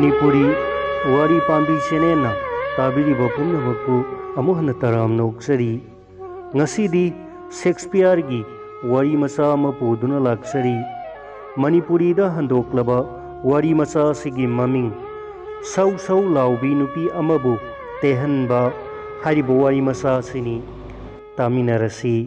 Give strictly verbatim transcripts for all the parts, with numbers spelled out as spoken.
Manipuri Wari Pambi Senena Tabiriba Pumnabakpu Amuhana Taram Noksari Ngasidi Shakespeare gi Wari Masa Mapuduna Laksari Manipuri da Handoklaba Wari Masa Sigi Maming Sau Sau Laubi Nupi Amabu Tehanba Haribo Wari Masa Sini Taminarasi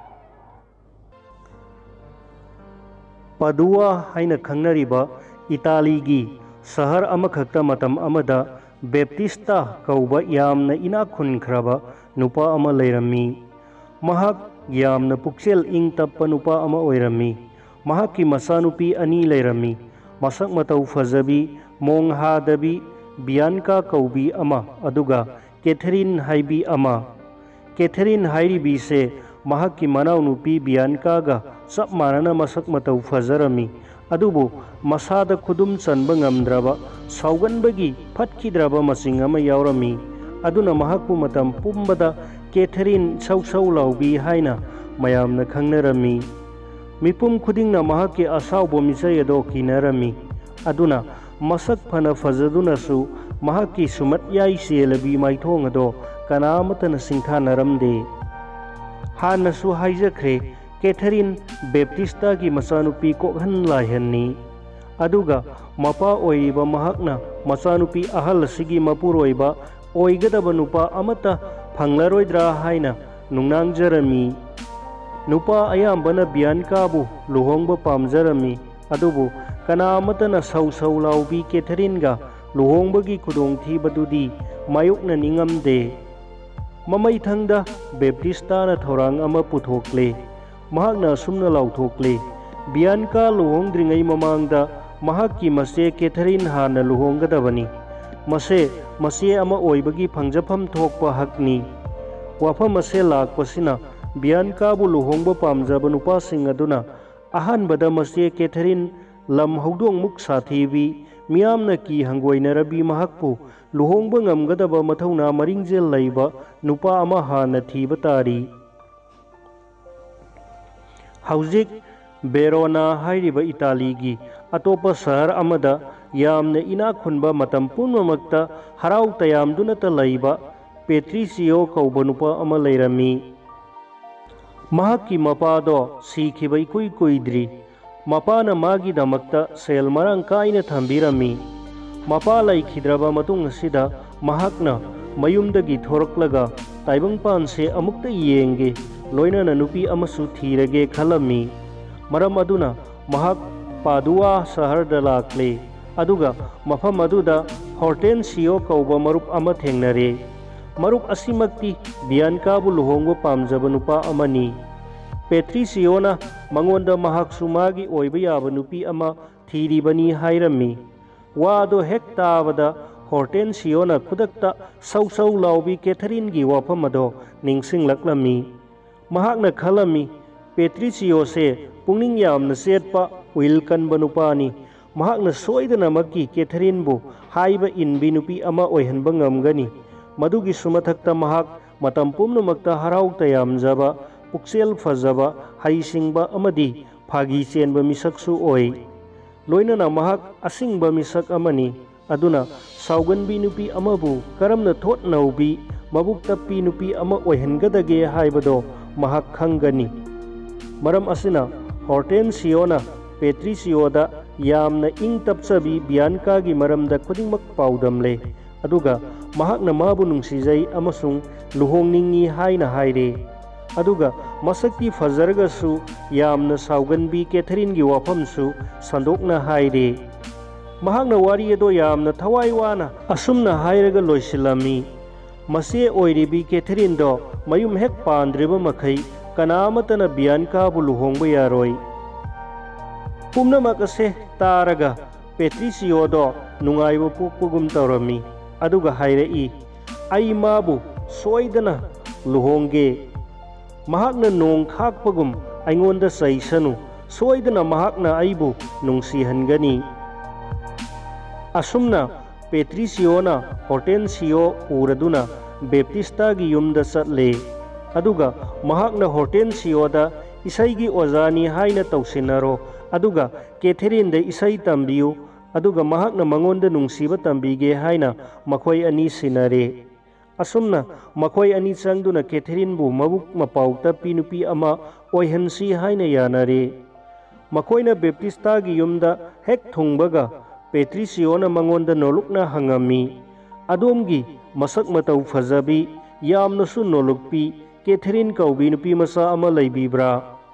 Padua Haina Kangnariba Italy gi Sahar Amakhakta Matam Amada Baptista Kauba Yamna Ina Khunkraba Nupa Ama Leirami Mahak Yamna Puksel Ing Tappa Nupa Ama Oirami Mahaki Masanupi Ani Leirami Masak Matau Fazabi Mong Hadabi Bianca Kaubi Ama Aduga Catherine Haibi Ama Catherine Hairibi se Mahaki Manau Nupi Bianca ga Sap Marana Masak Matau Fazarami Adubu Masada Kudum Sanba Ngamdraba Sauganbagi Patkidraba Masing Ama Yaurami Aduna Mahaku Matam Pumbada Catherine Sau Sau Laubi Haina Mayamna Khangnarami Mipum Kudingna Mahaki Asaubo Misayado Kinarami Aduna Masak Phana Fazadunasu Mahaki Sumat Yai Selabi Maithongado Kanamatana Singthanaramde Hanasu Haijakre Catherine Baptista ki masanupi kokhan laihanni aduga mapa oiba mahakna masanupi ahal sigi mapuroiba oigadaba nupa amata phanglaroidra haina nungnang jarami nupa ayambana Bianca bu luhongba pamjarami adubu kana amatana sau sau laubi Catherine ga luhongbagi khudong thibadudi mayukna ningamde mamai thangda Baptista na thorang ama puthokle Mahakna sumna lauthokle Bianca luhongdringai mamangda mahakki mase Catherine hana luhonggadabani mase mase ama oibagi phangjafam thokpa hakni wafam mase lakpasina Bianca bu luhongba pamjaba nupasing aduna ahanbada mase Catherine lam hawdong muk sathibi miyamna ki hangoinarabi mahakpu luhongba ngamgadaba mathauna maringjel laiba nupa ama hana thiba tari Haujik Verona Hairiba Italy gi Atopa Sahar Amada Yamna Ina Khunba Matam Punamakta Harau Tayamdunata Laiba Patricio Kaubanupa Ama Leirami Mahaki Mapado Sikhiba Ikui Kuidri Mapana Magi Damakta Sel Marang Kaina Thambirami Mapa Laikhidraba Matung Sida Mahakna Mayumdagi Thoraklaga Taibang Panse Amukta Yenge Loina Nanupi Amasu Thirage Khalami Maram Aduna Mahak Padua Sahar Dalakle Aduga Mafam Aduda Hortensio Kauba Marup Ama Thengnare Marup Asimakti Bianca bu luhongba pamjaba nupa amani Patricio na mangonda mahak sumagi oiba yaba nupi ama thiribani hairami Wado hek tabada Hortensio na kudakta sau sau laubi Catherine gi wafam ado ningsinglaklami Mahakna khalami Patricio se pungning yamna setpa wilkan banupani mahakna soidana maki Catherine bu haiba inbi nupi ama oihanba ngamgani madugi sumathakta mahak matam pumnamakta harau tayamjaba puksel fazaba haisingba amadi phagi chenba misaksu oi loinana mahak asingba misak amani aduna sauganbi nupi amabu karamna thot naubi mabuk tappi nupi ama oihangadage haibado Mahak Khangani Maram Asina Hortensio na Patricio da Yamna Ing Tapsabi Bianca gi Maramda Khudingmak Paudamle Aduga Mahakna Mabu Nungsijai Amasung Luhongningi Haina Haire Aduga Masakti Fazargasu Yamna Sauganbi Catherine gi Wafamsu Sandokna Haire Mahakna Wari Edo Yamna Thawaiwana Asumna Hairaga Loisilami Mase Oiribi Catherine do Mayum hek pandriba makai kanamatana Bianca bu luhongba yaroi Pumnamak ase taraga Patricio do nungaiba pokpugum tawrami aduga hairei ai mabu soidana luhongge mahakna nong khakpagum aingonda saisanu soidana mahakna aibu nungsihangani asumna Patricio na Hortensio uraduna Baptista gi yumda satle aduga mahakna Hortensio da isai gi ozani haina tausinaro aduga Catherine de isai tambiu अदुगा महाकना मंगोंदा नुंसीबा तंबीगे हाइना मखोय अनी scenario. असुमना मखोय अनी चंगदुना Catherine बु मबुक मपाउ तप्पी नुपी अमा ओइहनसी हाइना यानारे। मखोयना बेप्टिस्तागी युमदा हेक थुंगबगा पेट्रिसियोना मंगोंदा नोलुकना हंगमी, अदोमगी मसक मतौ फजबी यामनसु नोलुकपी Catherine कौबी नुपी मसा अमा लैबीब्रा?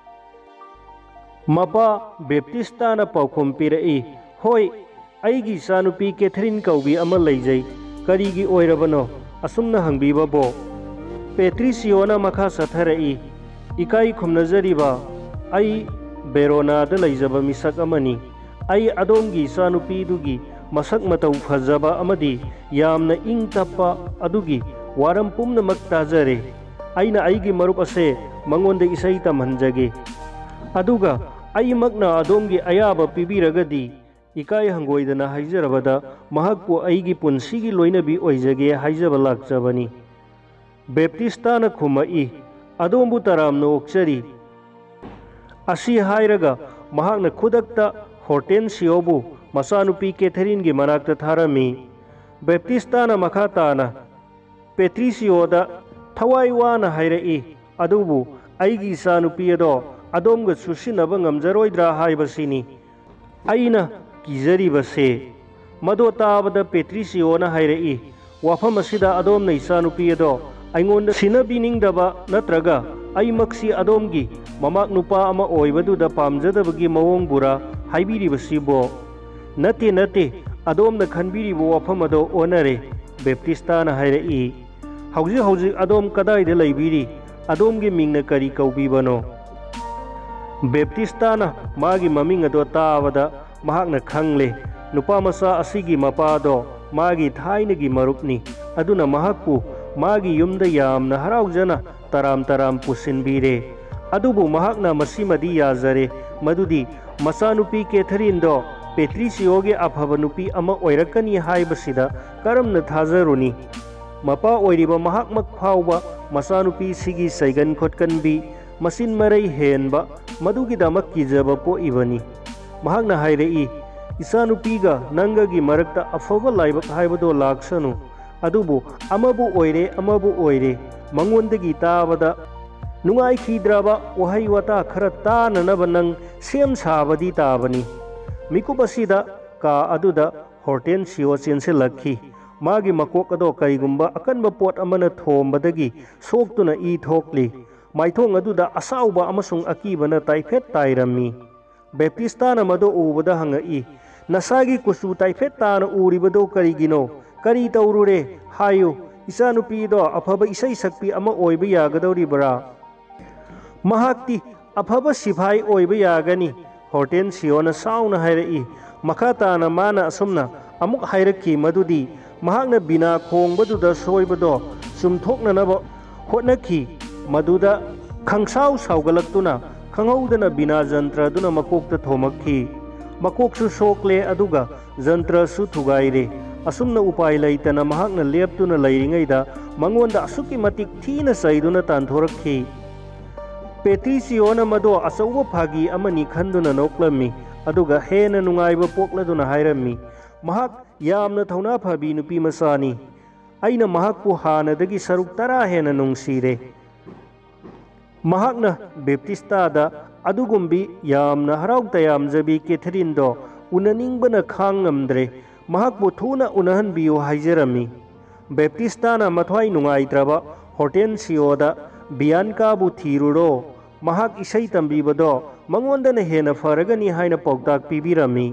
मपा बेप्टिस्ताना पाउखुम पिरई, होय अईगी इचानुपी Catherine कौबी अमा लैजै, करीगी ओइरबनो असुमना हंगबीबबो? पेट्रिसियोना मखा सथरई, इकाई खुमनजरीबा अई बेरोनादा लैजबा मिसक अमनी, अई अदोमगी इचानुपीदुगी मसक मतौ फजबा अमदी यामना इंग तप्पा अदुगी वारम पुम्नमक ताजरे। अईना अईगी मरुप असे मंगोंदा इसै तमहनजगे, अदुगा अईमकना अदोमगी अयाबा पीबीरगदी इकाई हंगोइदना हाइजरबदा महकपु अईगी पुंसीगी लोइनबी ओइजगे हाइजबा लाक्चबनी। बेप्टिस्ताना खुमई, अदोमबु तरामना ओक्चरी। असी हाइरगा महाकना खुदक्ता होर्टेन्सियोबु मचानुपी कैथरीनगी मनाक्ता थारमी। बेप्टिस्ताना मखा ताना पेट्रिसियोदा थवाई वाना हाइरई, अदुबु अईगी इचानुपी अदो अदोमगा चुसिनबा ngamjaroidra हाइबसिनी अईना कीजरीबसे। मदो ताबदा पेट्रिसियोना हाइरई, वाफम असिदा अदोमना इचानुपी अदो अइंगोंदा सिनबीनिंगदबा नत्रगा अईमक्सी अदोमगी ममाक नुपा अमा ओइबदुदा पामजदबगी मवोंगबुरा हाइबीरिबसिबो? नते नते अदोमना खनबीरिबो वाफम अदो ओनरे। बेप्टिस्ताना हाइरई, हौजिक हौजिक अदोम कदाइदा लैबीरी? अदोमगी मिंगना करी कौबीबनो? बेप्टिस्ताना मागी ममिंग अदो ताबदा महाकना खंगले, नुपा मसा असिगी मपादो मागी थाइनगी मरुपनी, अदुना महाकपु मागी युमदा यामना हराउजना तराम तराम पुसिनबीरे। अदुबु महाकना मसीमदी याजरे मदुदी मचानुपी कैथरीनदो पेट्रिसियोगे अफबा नुपी अमा ओइरकनी हाइबसिदा करमना थाजरुनी? मपा ओइरिबा महाकमक फाउबा मचानुपी सिगी सैगन खोटकनबी मसिन मरई हेनबा मदुगिदमक कीजबा पोइबनी। महाकना हाइरई, इचानुपीगा नंगगी मरक्ता अफबा लाइबक हाइबदो लाक्सनु, अदुबु अमबु ओइरे अमबु ओइरे मंगोंदगी ताबदा नुंगाइखीद्राबा वहाई वता खरा ताननबा नंग सेम साबदी ताबनी। मिकुप असिदा का अदुदा होर्टेन्सियो चेंसिलक्खी, मागी मकोक अदो करिगुंबा अकनबा पोट अमना थोमबदगी सोक्तुना ई थोकली, माइथोंग अदुदा असाउबा अमसुंग अकीबना ताइफेट ताइरमी। बेप्टिस्ताना मदो उबदा हंगई, नसागी कुसु ताइफेट ताना उरिबदो करिगिनो? करी तौरुरे हायु, इचानुपीदो अफबा इसै सक्पी अमा ओइबा यागदौरिबरा? महाक्ति अफबा सिपाही ओइबा यागनी। होर्टेन्सियोना साउना हाइरई, मखा ताना माना असुमना अमुक हाइरक्की मदुदी महाकना बिना खोंगबदुदा सोइबदो चुमथोकननबा होटनखी, मदुदा खंगसाउ साउगलक्तुना खंगौदना बिना जंत्रदुना मकोकता थोमक्खी। मकोकसु सोकले अदुगा जंत्रसु थुगाइरे। असुमना उपाय लैतना महाकना लेप्तुना लैरिङैदा मंगोंदा असुकी मतिक थीना सैदुना तान्थोरक्खी। पेट्रिसियोना मदो अचौबा फागी अमनी खंदुना नोक्लम्मी, अदुगा हेना नुंगाइबा पोक्लदुना हाइरम्मी, महाक यामना थौना फाबी नुपी मचानी, अइना महाकपु हानदगी सरुक तरा हेना नुंसीरे। महाकना बेप्टिस्तादा अदुगुंबी यामना हराउ तयामजबी कैथरीनदो उननिंगबना खांगमद्रे, महाकपु थुना उनहनबियो हाइजरमी। बेप्टिस्ताना मथवाई नुंगाइत्रबा होर्टेन्सियोदा बियानकाबु थीरुरो, महाक इसै तंबीबदो मंगोंदना हेना फरगनी हाइना पौताक पीबीरमी।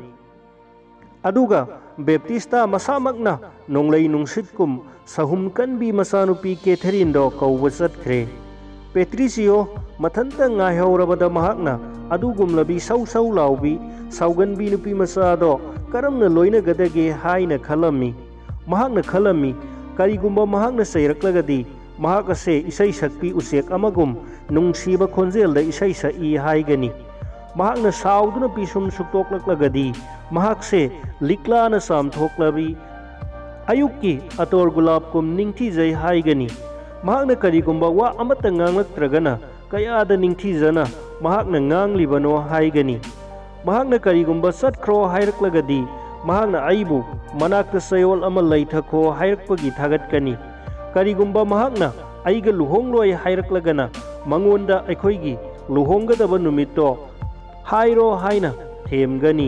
अदुगा बेप्टिस्ता मसामकना नोंगलै नुंसितकुम सहुम कनबी मचानुपी कैथरीनदो कौबा चटख्रे। पेट्रिसियो मथंता ngaihorabada mahakna adugumlabi sau sau laubi sauganbi nupi masado karamna loina gadage haina khalami mahakna khalami karigumba mahakna sairaklagadi mahak ase isai sakpi usek amagum nungsiba khonjel da isai sa i haigani mahakna sauduna pisum suktoklaklagadi mahak se liklana samthoklabi ayukki ator gulab kum ningthi jai haigani mahakna karigumba wa amata nganglaktragana kayada ningthijana mahakna nganglibano haigani mahakna karigumba satkhro hairaklagadi mahakna aibu manakta sayol ama laithakho hairakpagi thagatkani karigumba mahakna aiga luhongloi hairaklagana mangonda aikhoigi luhonggadaba numitto hairo haina themgani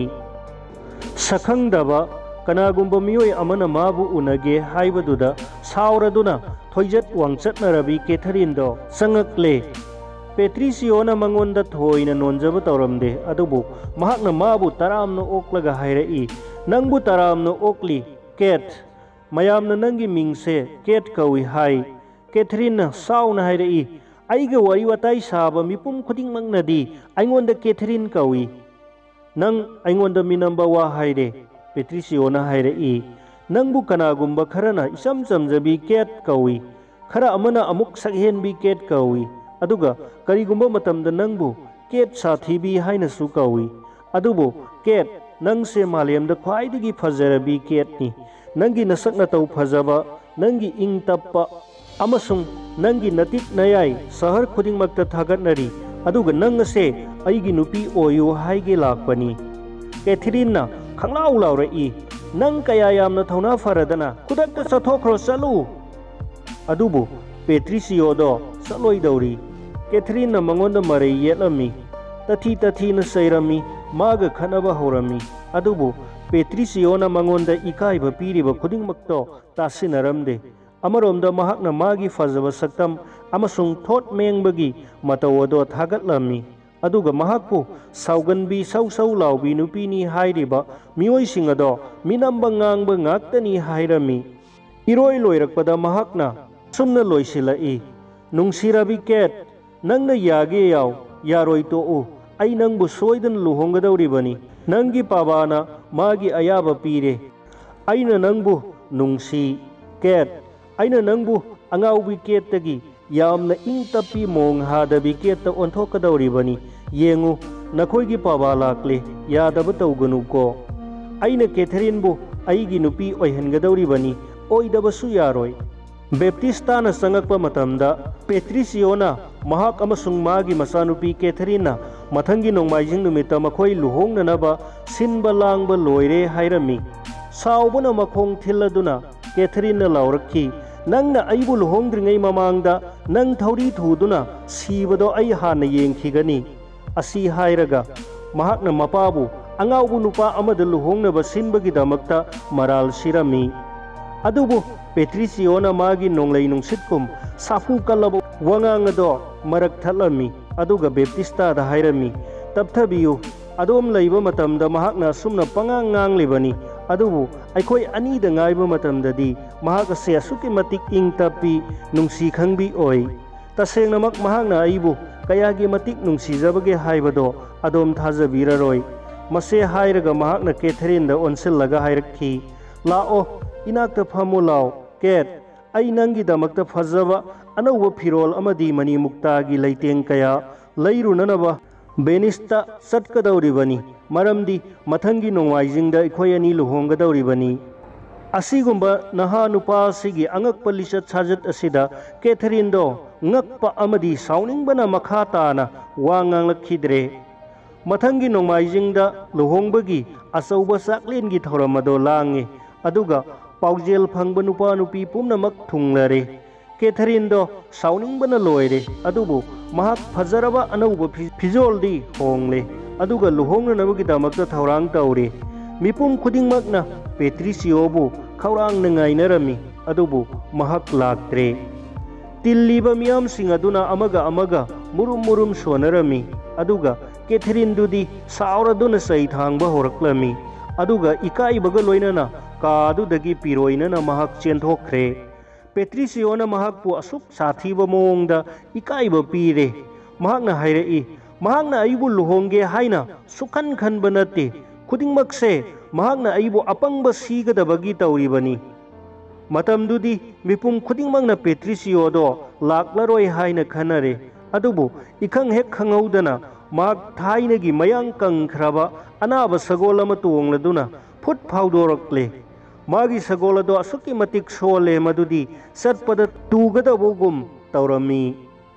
sakhangdaba kanagumba miyoi amana mabu unage haibaduda sauraduna thoijat wangchatnarabi Catherine do sangakle Patricio na mangonda thoina nonjaba tawramde adubu mahakna mabu taramna oklaga hairai nangbu taramna okli Kate mayamna nangi mingse Kate kawi hai Catherine na sauna hairai aiga wari watai saba mipum khuding mangnadi aingonda Catherine kawi nang aingonda minamba wa haire Patricio na hairai nangbu kanagumba kharana isam samjabi Kate kawi khara amana amuk sakhenbi Kate kawi aduga karigumba matamda nangbu Kate sathibi haina su kawi adubu Kate nangse malemda khwaidagi fajarabi Kate ni nangi nasak na tau fajaba nangi ing tappa amasung nangi natik nayai sahar khuding makta thagatnari aduga nangase aigi nupi oyo haige lakpani Catherine na khanglau laurai nang kaya yamna thauna faradana khudakta sathokro chalu adubu Patricio do saloi dauri Catherine na mangonda marai yelami tathi tathi na sairami maga khanaba horami adubu Patricio na mangonda ikaiba piriba khudingmakto tasinaramde amaromda mahakna magi fazaba saktam amasung thot mengbagi matawodo thagatlami aduga mahakpu sauganbi sau sau laubi nupini hairiba mioi singado minamba ngangba ngaktani hairami iroi loirakpada mahakna sumna loisilai nungsirabi Kate nangna yage yaw yaroi to u ai nangbu soidan luhonggadawribani nangi pabana magi ayaba pire aina nangbu nungsi Kate aina nangbu angaubi Kate tagi yamna ingtapi mong hadabi Kate ta onthokadawribani yengu nakhoigi paba lakle yadaba tawganu ko aina Catherine bu aigi nupi oihangadawribani oidabasu yaroi Baptista na sangakpa matamda Patricio na mahak amasung magi masanupi Catherine na mathangi nongmaijing numita makhoi luhongnanaba sinba langba loire hairami saubuna makhong thiladuna Catherine na laurakhi nangna aibu luhongdringai mamangda nang thauri thuduna sibado ai hana yengkhigani asi hairaga mahakna mapabu angaubu nupa amada luhongnaba sinbagi damakta maral sirami adubu Patricio na magi nonglai nungsitkum safu kalabo wangangado marak thalami aduga Baptista da hairami tapthabiyu adom laiba matamda mahakna sumna pangang nganglibani adubu aikhoi ani da ngaiba matamdadi mahaka se asuki matik ing tapi nungsi khangbi oi tasengnamak mahakna aibu kayagi matik nungsi jabage haibado adom thajabiraroi mase hairaga mahakna Catherine da onsillaga hairakhi lao inakta phamu lao Kate ai nangi damakta fazaba anauba phirol amadi mani mukta gi leiteng kaya leirunanaba Benista satkadawribani maramdi mathangi nongwaijingda ikhoi ani luhonggadawribani asigumba naha nupa sigi angakpa lisat sajat asida Catherine do ngakpa amadi sauningbana makha tana wa nganglakkhidre mathangi nongwaijingda luhongbagi asauba saklengi thoramado lange aduga paujel phangba nupa nupi pumnamak thunglare Catherine do sauningbana loire adubu mahak fajaraba anauba fijoldi hongle aduga luhongnanabagi damakta thaurang taure mipum khudingmakna Patricio bu khaurang nangainarami adubu mahak laktre tilliba miyam singaduna amaga amaga murum murum sonarami aduga Catherine dudi sauraduna sai thangba horaklami aduga ikaibaga loinana कादुदगी पिरोइनना महक चेंथोखरे Patricio na mahakpu asuk sathiba mongda ikaiba pire mahakna hairei mahakna aibu luhongge haina sukhan khanba nate khudingmakse mahakna aibu apangba sigadabagi tawribani matamdudi mipum khudingmakna Patricio do laklaroi haina khanare adubu ikhang hek khangaudana mahak thainagi mayang kangkhraba anaba sagolama tuongladuna phut phaudorakle magi sagolado asuki matik sole madudi satpada tugadabugum tawrami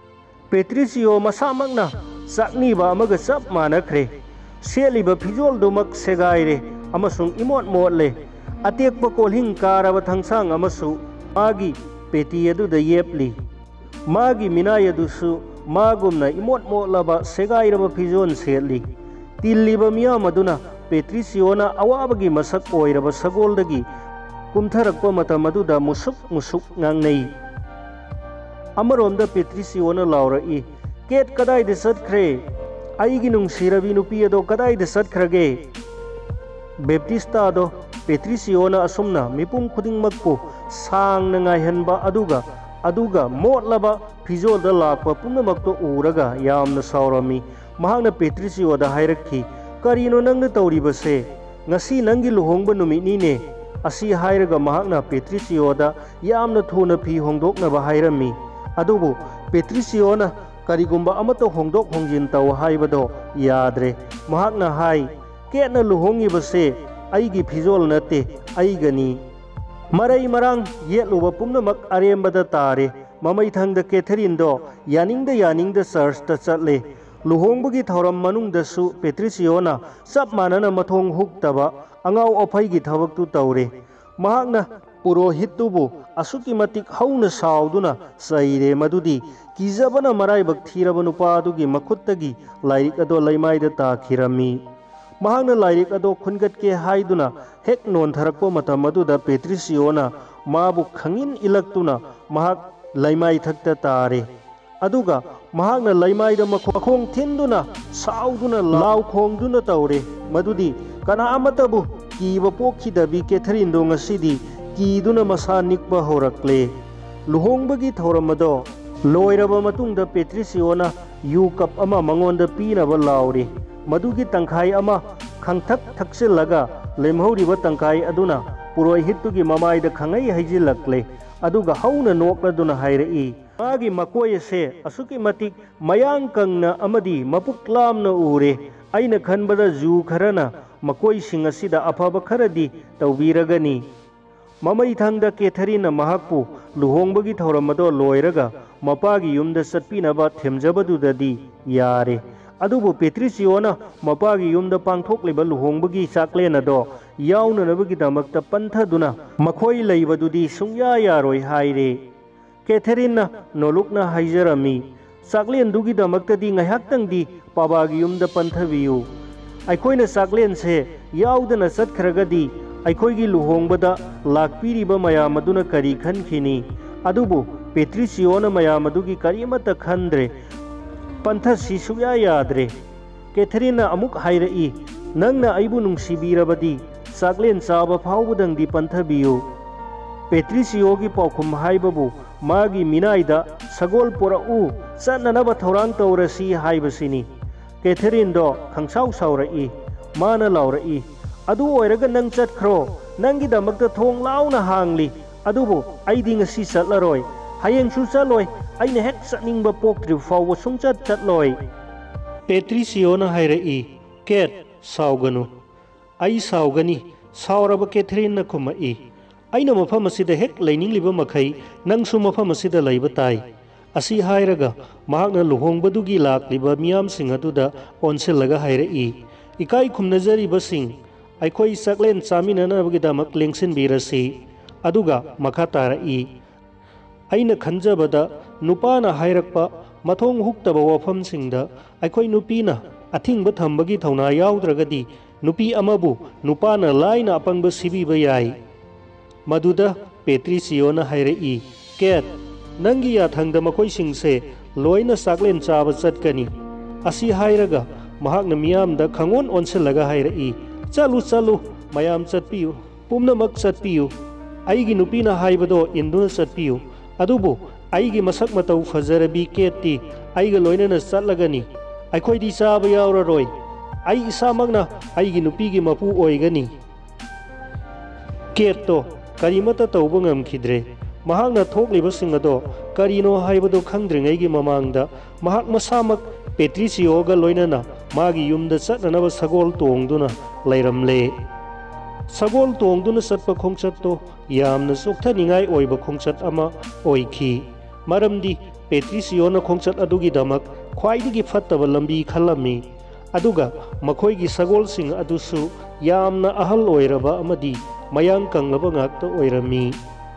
Patricio masamagna sakni ba amaga sap manakre seliba fijol dumak segaire अमसुंग इमोट मोटले अतेक्प कोल्हिंग कारब थंगसांग अमसु मागी पेटी अदुदा येपली मागी मिनाय अदुसु मागुमना इमोट मोटलबा सेगाइरब फिजोन सेटली तिल्लिब मियाम अदुना पेट्रिसियोना अवाबगी मसक ओइरब सगोलदगी कुमथरक्प मतम अदुदा मुसुक मुसुक ngangnei अमरोमदा पेट्रिसियोना लाउरई केट कदाइद सत्ख्रे आइगी नुंगसिरबी नुपी अदो कदाइद सत्ख्रगे बेप्टिस्ता दो पेट्रिसियोना असुमना मिपुम खुदिंगमक्पु सांगना ngaihhanba aduga aduga motlaba फिजोलदा Lakpa पुनमक्तो उरगा यामना सावरमी महांगना पेट्रिसियोदा हाइरखी करीनो नंगना तौरीबसे ngasi nangi luhongba numitnine asi hairaga mahakna पेट्रिसियोदा यामना थुना फी होंदोकनबा हाइरमी अदुबु पेट्रिसियोना करीगुम्बा अमतो होंदोक होंजिन तौ हाइबदो याद्रे महाकना हाइ केटना लुहोंगिबसे अइगी फिजोल नते अइगनी मरई मरांग येलुबा पुमनमक अरेमबदा तारे ममैथंगदा कैथरीन दो यानिंगदा यानिंगदा चर्चता चले लुहोंबगी थौरम मनुंगदसु पेट्रिसियोना सब मानना मथोंग हुक्तबा अंगाव अफैगी थबकतु तौरे महाकना पुरोहितुबु असुकी मतिक हौना साउदुना सैरे मदुदी किजबना मराइबक थीरब नुपादुगी मखुत्तगी लाइरिक अदो लैमाइदा ताखिरमी महाकना लाइरिक अदो खुनगतके हाइदुना हेक नोंथरक्पो मतम अदुदा पेट्रिसियोना माबु खंगिन इलक्तुना महाक लैमाइ थक्ता तारे अदुगा महाकना लैमाइदा मखोंग थिंदुना साउदुना लाउ खोंगदुना तौरे मदुदी कनामतबु कीब पोखिदबी कैथरीन दो ngasidi कीदुना मसा निकबा होरक्ले लुहोंबगी थौरमदो लोइरबा मतुंगदा पेट्रिसियोना यू कप अमा मंगोंदा पीनबा लाउरे मदुगी तंखाई अमा खंगथक थक्सिलगा लेमहौरिबा तंखाई अदुना पुरोहितुगी ममाइदा खंगई हैजिलक्ले अदुगा हौना नोकलदुना हाइरई मागी मकोयसे असुकी मतिक मयांग कंगना अमदी मपुक्लामना उरे अइना खनबदा जू खरना मकोई सिंग असिदा अफबा खरदी तौबीरगनी ममैथंगदा कैथरीना महाकपु लुहोंबगी थौरमदो लोइरगा मपागी युमदा चटपिनबा थेमजबदुददी यारे अदुबु पेट्रिसियोना मपागी युमदा पांगथोकलिबा लुहोंबगी चाकलेनदो याउननबगीदमक्ता पंथदुना मखोई लैबदुदी सुंया यारोय हाइरे कैथरीना नोलुकना हाइजरमी चाकलेनदुगीदमक्तदी ngaihaktangdi पाबागी युमदा पंथबियु अखोइना चाकलेनसे याउदना चटखरगदी अखोइगी लुहोंबदा लाकपीरिबा मयाम अदुना करी खनखिनी अदुबु पेट्रिसियोना मयाम अदुगी करीमता खंद्रे पंथसी सुया याद्रे कैथरीना अमुक हाइरई नंगना अइबु नुंगसिबीरबदी चाकलेन चाबा फाउबदंगदी पंथबियु पेट्रिसियोगी पौखुम हाइबबु मागी मिनाइदा सगोल पोरउ चननबा थौरांग तौरसी हाइबसिनी कैथरीन दो खंगसाउ साउरई माना लाउरई अदु ओइरगा नंग चटख्रो नंगी दमक्ता थोंग लाउना हांगली अदुबु अइदी ngasi चटलरोय हयेंगसु चलोय अइना हेक चटनिंगबा पोक्ट्रि फाउबा सुंगचट चटलोय पेट्रिसियोना हाइरई केट साउगनु अइ साउगनी साउरबा कैथरीन खुमई अइना मफम असिदा हेक लैनिंगलिबा मखै नंगसु मफम असिदा लैबा ताई असी हाइरगा महाकना लुहोंबदुगी लाक्लिबा मियामसिंग अदुदा ओनसिलगा हाइरई इकाई खुमनजरिबसिंग अखोई चाकलेन चामिननबगीदमक लेंसिनबीरसी अदुगा मखा तारई अइना खंजबदा नुपाना हाइरक्पा मथोंग हुक्तबा वफमसिंगदा अखोई नुपीना अथिंगबा थंबगी थौना याउद्रगदी नुपी अमबु नुपाना लाइना अपंगबा सिबीबा याई मदुदा पेट्रिसियोना हाइरई केट नंगी याथंगदा मखोइसिंगसे लोइना चाकलेन चाबा चटकनी असी हाइरगा महाकना मियामदा खंगोन ओनसिलगा हाइरई चलु चलु मयाम चटपियु पुमनमक चटपियु अइगी नुपीना हाइबदो इंदुना चटपियु अदुबु अइगी मसक मतौ फजरबी केट्टी अइगा लोइनना चटलगनी अखोइदी चाबा याउररोय अइ इसामकना अइगी नुपीगी मपु ओइगनी केट्तो करीमता तौबा ngamkhidre महाकना थोकलिबसिंग अदो करीनो हाइबदो खंद्रिङैगी ममांगदा महाक मसामक पेट्रिसियोगा लोइनना मागी युमदा चटननबा सगोल तोंगदुना लैरमले सगोल तोंगदुना चटपा खोंगचटतो यामना सोक्थनिङाइ ओइबा खोंगचट अमा ओइखी मरमदी पेट्रिसियोना खोंगचट अदुगीदमक ख्वाइदगी फत्तबा लंबी खलमी अदुगा मखोइगी सगोलसिंग अदुसु ꯌꯥꯝꯅ ꯑꯍꯜ ꯑꯣꯏꯔꯕ ꯑꯃꯗꯤ ꯃꯌꯥꯡ ꯀꯪꯂꯕ ꯉꯥꯛꯇ ꯑꯣꯏꯔꯝꯃꯤ꯫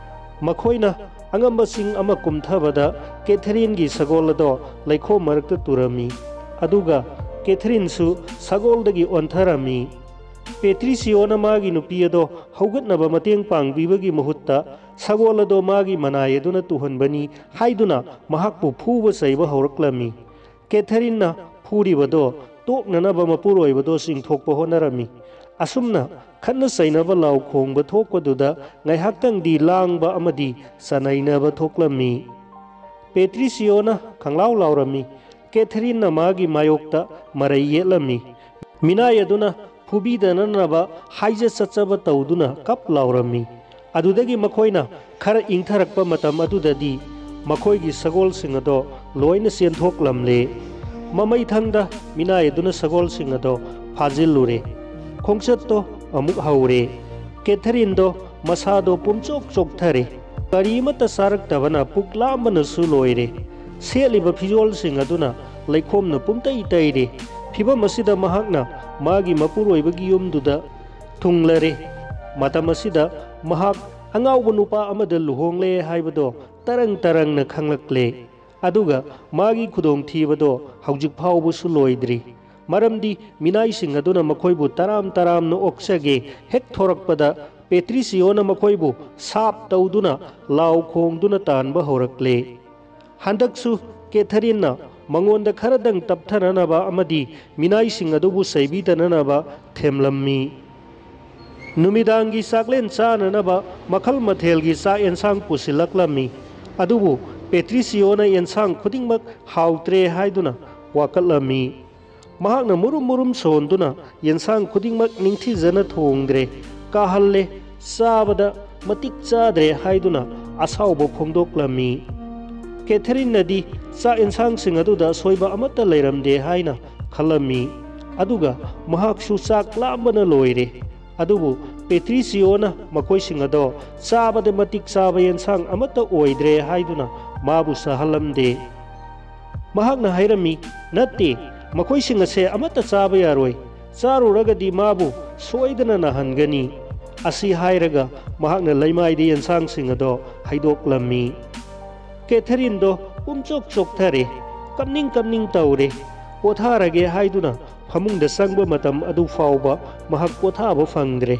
ꯃꯈꯣꯏꯅ ꯑꯉꯝꯕ ꯆꯤꯡ ꯑꯃ ꯀꯨꯝꯊꯕꯗ ꯀꯦꯊꯔꯤꯟꯒꯤ ꯁꯒꯣꯜ ꯑꯗꯣ ꯂꯩꯈꯣꯝ ꯃꯔꯛꯇ ꯇꯨꯔꯝꯃꯤ, ꯑꯗꯨꯒ ꯀꯦꯊꯔꯤꯟꯁꯨ ꯁꯒꯣꯜꯗꯒꯤ ꯑꯣꯟꯊꯔꯝꯃꯤ꯫ ꯄꯦꯇ꯭ꯔꯤꯁꯤꯑꯣꯅ ꯃꯥꯒꯤ ꯅꯨꯄꯤ ꯑꯗꯣ ꯍꯧꯒꯠꯅꯕ ꯃꯇꯦꯡ ꯄꯥꯡꯕꯤꯕꯒꯤ ꯃꯍꯨꯠꯇ ꯁꯒꯣꯜ ꯑꯗꯣ ꯃꯥꯒꯤ ꯃꯅꯥꯏ ꯑꯗꯨꯅ ꯇꯨꯍꯟꯕꯅꯤ ꯍꯥꯏꯗꯨꯅ ꯃꯍꯥꯛꯄꯨ ꯐꯨꯕ ꯆꯩꯕ ꯍꯧꯔꯛꯂꯝꯃꯤ꯫ ꯀꯦꯊꯔꯤꯟꯅ ꯐꯨꯔꯤꯕꯗꯣ ꯇꯣꯛꯅꯅꯕ ꯃꯄꯨꯔꯣꯏꯕꯗꯣ ꯆꯤꯡꯊꯣꯛꯄ ꯍꯣꯠꯅꯔꯝꯃꯤ꯫ ꯑꯁꯨꯝꯅ ꯈꯠꯅ ꯆꯩꯅꯕ ꯂꯥꯎ ꯈꯣꯡꯕ ꯊꯣꯛꯄꯗꯨꯗ ꯉꯥꯏꯍꯥꯛꯇꯪꯗꯤ ꯂꯥꯡꯕ ꯑꯃꯗꯤ ꯆꯅꯩꯅꯕ ꯊꯣꯛꯂꯝꯃꯤ꯫ ꯄꯦꯇ꯭ꯔꯤꯁꯤꯑꯣꯅ ꯈꯪꯂꯥꯎ ꯂꯥꯎꯔꯝꯃꯤ, ꯀꯦꯊꯔꯤꯟꯅ ꯃꯥꯒꯤ ꯃꯥꯌꯣꯛꯇ ꯃꯔꯩ ꯌꯦꯠꯂꯝꯃꯤ꯫ ꯃꯤꯅꯥꯏ ꯑꯗꯨꯅ ꯐꯨꯕꯤꯗꯅꯅꯕ ꯍꯥꯏꯖ ꯆꯠꯆꯕ ꯇꯧꯗꯨꯅ ꯀꯞ ꯂꯥꯎꯔꯝꯃꯤ꯫ ꯑꯗꯨꯗꯒꯤ ꯃꯈꯣꯏꯅ ꯈꯔ ꯏꯪꯊꯔꯛꯄ ꯃꯇꯝ ꯑꯗꯨꯗꯗꯤ ꯃꯈꯣꯏꯒꯤ ꯁꯒꯣꯜꯁꯤꯡ ꯑꯗꯣ ꯂꯣꯏꯅ ꯆꯦꯟꯊꯣꯛꯂꯝꯂꯦ꯫ ꯃꯃꯩꯊꯪꯗ ꯃꯤꯅꯥꯏ ꯑꯗꯨꯅ ꯁꯒꯣꯜꯁꯤꯡ ꯑꯗꯣ ꯐꯥꯖꯤꯜꯂꯨꯔꯦ꯫ ꯈꯣꯡꯆꯠꯇꯣ ꯑꯃꯨꯛ ꯍꯧꯔꯦ꯫ ꯀꯦꯊꯔꯤꯟꯗꯣ ꯃꯁꯥꯗꯣ ꯄꯨꯝꯆꯣꯛ ꯆꯣꯛꯊꯔꯦ꯫ ꯀꯔꯤꯃꯠꯇ ꯆꯥꯔꯛꯇꯕꯅ ꯄꯨꯛ ꯂꯥꯝꯕꯅꯁꯨ ꯂꯣꯏꯔꯦ꯫ ꯁꯦꯠꯂꯤꯕ ꯐꯤꯖꯣꯜꯁꯤꯡ ꯑꯗꯨꯅ ꯂꯩꯈꯣꯝꯅ ꯄꯨꯝꯇꯩ ꯇꯩꯔꯦ꯫ ꯐꯤꯚꯝ ꯑꯁꯤꯗ ꯃꯍꯥꯛꯅ ꯃꯥꯒꯤ ꯃꯄꯨꯔꯣꯏꯕꯒꯤ ꯌꯨꯝꯗꯨꯗ ꯊꯨꯡꯂꯔꯦ꯫ ꯃꯇꯝ ꯑꯁꯤꯗ ꯃꯍꯥꯛ ꯑꯉꯥꯎꯕ ꯅꯨꯄꯥ ꯑꯃꯗ ꯂꯨꯍꯣꯡꯂꯦ ꯍꯥꯏꯕꯗꯣ ꯇꯔꯪ ꯇꯔꯪꯅ ꯈꯪꯂꯛꯂꯦ꯫ ꯑꯗꯨꯒ ꯃꯥꯒꯤ ꯈꯨꯗꯣꯡꯊꯤꯕꯗꯣ ꯍꯧꯖꯤꯛ ꯐꯥꯎꯕꯁꯨ ꯂꯣꯏꯗ꯭ꯔꯤ꯫ ꯃꯔꯝꯗꯤ ꯃꯤꯅꯥꯏꯁꯤꯡ ꯑꯗꯨꯅ ꯃꯈꯣꯏꯕꯨ ꯇꯔꯥꯝ ꯇꯔꯥꯝꯅ ꯑꯣꯛꯆꯒꯦ ꯍꯦꯛ ꯊꯣꯔꯛꯄꯗ ꯄꯦꯇ꯭ꯔꯤꯁꯤꯑꯣꯅ ꯃꯈꯣꯏꯕꯨ ꯁꯥꯞ ꯇꯧꯗꯨꯅ ꯂꯥꯎ ꯈꯣꯡꯗꯨꯅ ꯇꯥꯟꯕ ꯍꯧꯔꯛꯂꯦ꯫ ꯍꯟꯗꯛꯁꯨ ꯀꯦꯊꯔꯤꯟꯅ ꯃꯉꯣꯟꯗ ꯈꯔꯗꯪ ꯇꯞꯊꯅꯅꯕ ꯑꯃꯗꯤ ꯃꯤꯅꯥꯏꯁꯤꯡ ꯑꯗꯨꯕꯨ ꯆꯩꯕꯤꯗꯅꯅꯕ ꯊꯦꯝꯂꯝꯃꯤ꯫ ꯅꯨꯃꯤꯗꯥꯡꯒꯤ ꯆꯥꯛꯂꯦꯟ ꯆꯥꯅꯅꯕ ꯃꯈꯜ ꯃꯊꯦꯜꯒꯤ ꯆꯥꯛ ꯑꯦꯟꯁꯥꯡ ꯄꯨꯁꯤꯜꯂꯛꯂꯝꯃꯤ꯫ ꯑꯗꯨꯕꯨ ꯄꯦꯇ꯭ꯔꯤꯁꯤꯑꯣꯅ ꯑꯦꯟꯁꯥꯡ ꯈꯨꯗꯤꯡꯃꯛ ꯍꯥꯎꯇ꯭ꯔꯦ ꯍꯥꯏꯗꯨꯅ ꯋꯥꯀꯠꯂꯝꯃꯤ꯫ ꯃꯍꯥꯛꯅ ꯃꯨꯔꯨꯝ ꯃꯨꯔꯨꯝ ꯁꯣꯟꯗꯨꯅ ꯌꯦꯟꯁꯥꯡ ꯈꯨꯗꯤꯡꯃꯛ ꯅꯤꯡꯊꯤꯖꯅ ꯊꯣꯡꯗ꯭ꯔꯦ, ꯀꯥꯍꯜꯂꯦ, ꯆꯥꯕꯗ ꯃꯇꯤꯛ ꯆꯥꯗ꯭ꯔꯦ ꯍꯥꯏꯗꯨꯅ ꯑꯁꯥꯎꯕ ꯐꯣꯡꯗꯣꯛꯂꯝꯃꯤ꯫ ꯀꯦꯊꯔꯤꯟꯅꯗꯤ ꯆꯥꯛ ꯑꯦꯟꯁꯥꯡꯁꯤꯡ ꯑꯗꯨꯗ ꯑꯁꯣꯏꯕ ꯑꯃꯠꯇ ꯂꯩꯔꯝꯗꯦ ꯍꯥꯏꯅ ꯈꯜꯂꯝꯃꯤ꯫ ꯑꯗꯨꯒ ꯃꯍꯥꯛꯁꯨ ꯆꯥꯛ ꯂꯥꯝꯕꯅ ꯂꯣꯏꯔꯦ꯫ ꯑꯗꯨꯕꯨ ꯄꯦꯇ꯭ꯔꯤꯁꯤꯑꯣꯅ ꯃꯈꯣꯏꯁꯤꯡ ꯑꯗꯣ ꯆꯥꯕꯗ ꯃꯇꯤꯛ ꯆꯥꯕ ꯌꯦꯟꯁꯥꯡ ꯑꯃꯠꯇ ꯑꯣꯏꯗ꯭ꯔꯦ ꯍꯥꯏꯗꯨꯅ ꯃꯥꯕꯨ ꯆꯥꯍꯜꯂꯝꯗꯦ꯫ ꯃꯍꯥꯛꯅ ꯍꯥꯏꯔꯝꯃꯤ, ꯅꯠꯇꯦ, ꯃꯈꯣꯏꯁꯤꯡ ꯑꯁꯦ ꯑꯃꯠꯇ ꯆꯥꯕ ꯌꯥꯔꯣꯏ, ꯆꯥꯔꯨꯔꯒꯗꯤ ꯃꯥꯕꯨ ꯁꯣꯏꯗꯅ ꯅꯥꯍꯟꯒꯅꯤ꯫ ꯑꯁꯤ ꯍꯥꯏꯔꯒ ꯃꯍꯥꯛꯅ ꯂꯩꯃꯥꯏꯗ ꯌꯦꯟꯁꯥꯡꯁꯤꯡ ꯑꯗꯣ ꯍꯩꯗꯣꯛꯂꯝꯃꯤ꯫ ꯀꯦꯊꯔꯤꯟꯗꯣ ꯄꯨꯝꯆꯣꯛ ꯆꯣꯛꯊꯔꯦ, ꯀꯞꯅꯤꯡ ꯀꯞꯅꯤꯡ ꯇꯧꯔꯦ꯫ ꯄꯣꯊꯥꯔꯒꯦ ꯍꯥꯏꯗꯨꯅ ꯐꯃꯨꯡꯗ ꯆꯪꯕ ꯃꯇꯝ ꯑꯗꯨ ꯐꯥꯎꯕ ꯃꯍꯥꯛ ꯄꯣꯊꯥꯕ ꯐꯪꯗ꯭ꯔꯦ꯫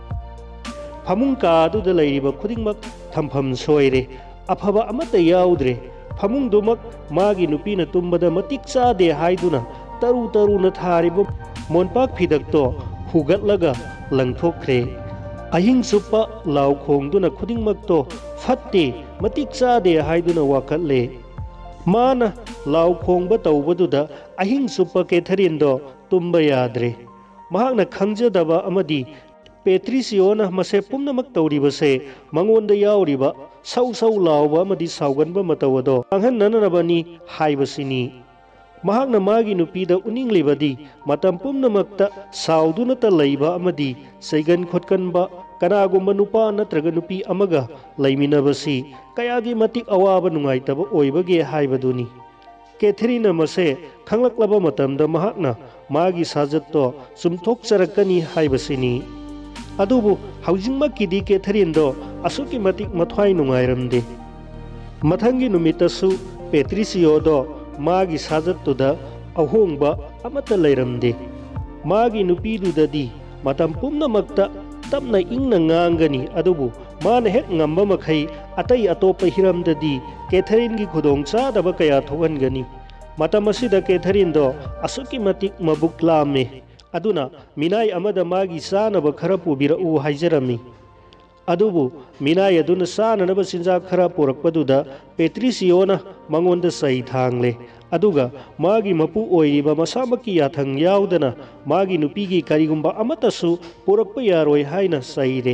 ꯐꯃꯨꯡ ꯀꯥ ꯑꯗꯨꯗ ꯂꯩꯔꯤꯕ ꯈꯨꯗꯤꯡꯃꯛ ꯊꯝꯐꯝ ꯁꯣꯏꯔꯦ, ꯑꯐꯕ ꯑꯃꯠꯇ ꯌꯥꯎꯗ꯭ꯔꯦ꯫ ꯐꯃꯨꯡꯗꯨꯃꯛ ꯃꯥꯒꯤ ꯅꯨꯄꯤꯅ ꯇꯨꯝꯕꯗ ꯃꯇꯤꯛ ꯆꯥꯗꯦ ꯍꯥꯏꯗꯨꯅ ꯇꯔꯨ ꯇꯔꯨꯅ ꯊꯥꯔꯤꯕ ꯃꯣꯟꯄꯥꯛ ꯐꯤꯗꯛꯇꯣ ꯍꯨꯒꯠꯂꯒ ꯂꯪꯊꯣꯛꯈ꯭ꯔꯦ꯫ ꯑꯍꯤꯡ ꯆꯨꯞꯄ ꯂꯥꯎ ꯈꯣꯡꯗꯨꯅ ꯈꯨꯗꯤꯡꯃꯛꯇꯣ ꯐꯠꯇꯦ, ꯃꯇꯤꯛ ꯆꯥꯗꯦ ꯍꯥꯏꯗꯨꯅ ꯋꯥꯀꯠꯂꯦ꯫ ꯃꯥꯅ ꯂꯥꯎ ꯈꯣꯡꯕ ꯇꯧꯕꯗꯨꯗ ꯑꯍꯤꯡ ꯆꯨꯞꯄ ꯀꯦꯊꯔꯤꯟꯗꯣ ꯇꯨꯝꯕ ꯌꯥꯗ꯭ꯔꯦ꯫ ꯃꯍꯥꯛꯅ ꯈꯪꯖꯗꯕ ꯑꯃꯗꯤ ꯄꯦꯇ꯭ꯔꯤꯁꯤꯑꯣꯅ ꯃꯁꯦ ꯄꯨꯝꯅꯃꯛ ꯇꯧꯔꯤꯕꯁꯦ ꯃꯉꯣꯟꯗ ꯌꯥꯎꯔꯤꯕ ꯁꯧ ꯁꯧ ꯂꯥꯎꯕ ꯑꯃꯗꯤ ꯁꯥꯎꯒꯟꯕ ꯃꯇꯧ ꯑꯗꯣ ꯃꯥꯡꯍꯟꯅꯅꯕꯅꯤ ꯍꯥꯏꯕꯁꯤꯅꯤ꯫ ꯃꯍꯥꯛꯅ ꯃꯥꯒꯤ ꯅꯨꯄꯤꯗ ꯎꯠꯅꯤꯡꯂꯤꯕꯗꯤ ꯃꯇꯝ ꯄꯨꯝꯅꯃꯛꯇ ꯁꯥꯎꯗꯨꯅꯇ ꯂꯩꯕ ꯑꯃꯗꯤ ꯆꯩꯒꯟ ꯈꯣꯠꯀꯟꯕ ꯀꯅꯥꯒꯨꯝꯕ ꯅꯨꯄꯥ ꯅꯠꯇ꯭ꯔꯒ ꯅꯨꯄꯤ ꯑꯃꯒ ꯂꯩꯃꯤꯟꯅꯕꯁꯤ ꯀꯌꯥꯒꯤ ꯃꯇꯤꯛ ꯑꯋꯥꯕ ꯅꯨꯡꯉꯥꯏꯇꯕ ꯑꯣꯏꯕꯒꯦ ꯍꯥꯏꯕꯗꯨꯅꯤ꯫ ꯀꯦꯊꯔꯤꯟꯅ ꯃꯁꯦ ꯈꯪꯂꯛꯂꯕ ꯃꯇꯝꯗ ꯃꯍꯥꯛꯅ ꯃꯥꯒꯤ ꯁꯥꯖꯠꯇꯣ ꯆꯨꯝꯊꯣꯛꯆꯔꯛꯀꯅꯤ ꯍꯥꯏꯕꯁꯤꯅꯤ꯫ ꯑꯗꯨꯕꯨ ꯍꯧꯖꯤꯛꯃꯛꯀꯤꯗꯤ ꯀꯦꯊꯔꯤꯟꯗꯣ ꯑꯁꯨꯛꯀꯤ ꯃꯇꯤꯛ ꯃꯊ꯭ꯋꯥꯏ ꯅꯨꯡꯉꯥꯏꯔꯝꯗꯦ꯫ ꯃꯊꯪꯒꯤ ꯅꯨꯃꯤꯠꯇꯁꯨ ꯄꯦꯇ꯭ꯔꯤꯁꯤꯑꯣꯗꯣ ꯃꯥꯒꯤ ꯁꯥꯖꯠꯇꯨꯗ ꯑꯍꯣꯡꯕ ꯑꯃꯠꯇ ꯂꯩꯔꯝꯗꯦ꯫ ꯃꯥꯒꯤ ꯅꯨꯄꯤꯗꯨꯗꯗꯤ ꯃꯇꯝ ꯄꯨꯝꯅꯃꯛꯇ ꯇꯞꯅ ꯏꯪꯅ ꯉꯥꯡꯒꯅꯤ, ꯑꯗꯨꯕꯨ ꯃꯥꯅ ꯍꯦꯛ ꯉꯝꯕ ꯃꯈꯩ ꯑꯇꯩ ꯑꯇꯣꯞꯄ ꯍꯤꯔꯝꯗꯗꯤ ꯀꯦꯊꯔꯤꯟꯒꯤ ꯈꯨꯗꯣꯡꯆꯥꯗꯕ ꯀꯌꯥ ꯊꯣꯛꯍꯟꯒꯅꯤ꯫ ꯃꯇꯝ ꯑꯁꯤꯗ ꯀꯦꯊꯔꯤꯟꯗꯣ ꯑꯁꯨꯛꯀꯤ ꯃꯇꯤꯛ ꯃꯕꯨꯛ ꯂꯥꯝꯃꯦ꯫ ꯑꯗꯨꯅ ꯃꯤꯅꯥꯏ ꯑꯃꯗ ꯃꯥꯒꯤ ꯆꯥꯅꯕ ꯈꯔ ꯄꯨꯕꯤꯔꯛꯎ ꯍꯥꯏꯖꯔꯝꯃꯤ꯫ ꯑꯗꯨꯕꯨ ꯃꯤꯅꯥꯏ ꯑꯗꯨꯅ ꯆꯥꯅꯅꯕ ꯆꯤꯟꯖꯥꯛ ꯈꯔ ꯄꯨꯔꯛꯄꯗꯨꯗ ꯄꯦꯇ꯭ꯔꯤꯁꯤꯑꯣꯅ ꯃꯉꯣꯟꯗ ꯆꯩ ꯊꯥꯡꯂꯦ꯫ ꯑꯗꯨꯒ ꯃꯥꯒꯤ ꯃꯄꯨ ꯑꯣꯏꯔꯤꯕ ꯃꯁꯥꯃꯛꯀꯤ ꯌꯥꯊꯪ ꯌꯥꯎꯗꯅ ꯃꯥꯒꯤ ꯅꯨꯄꯤꯒꯤ ꯀꯔꯤꯒꯨꯝꯕ ꯑꯃꯠꯇꯁꯨ ꯄꯨꯔꯛꯄ ꯌꯥꯔꯣꯏ ꯍꯥꯏꯅ ꯆꯩꯔꯦ꯫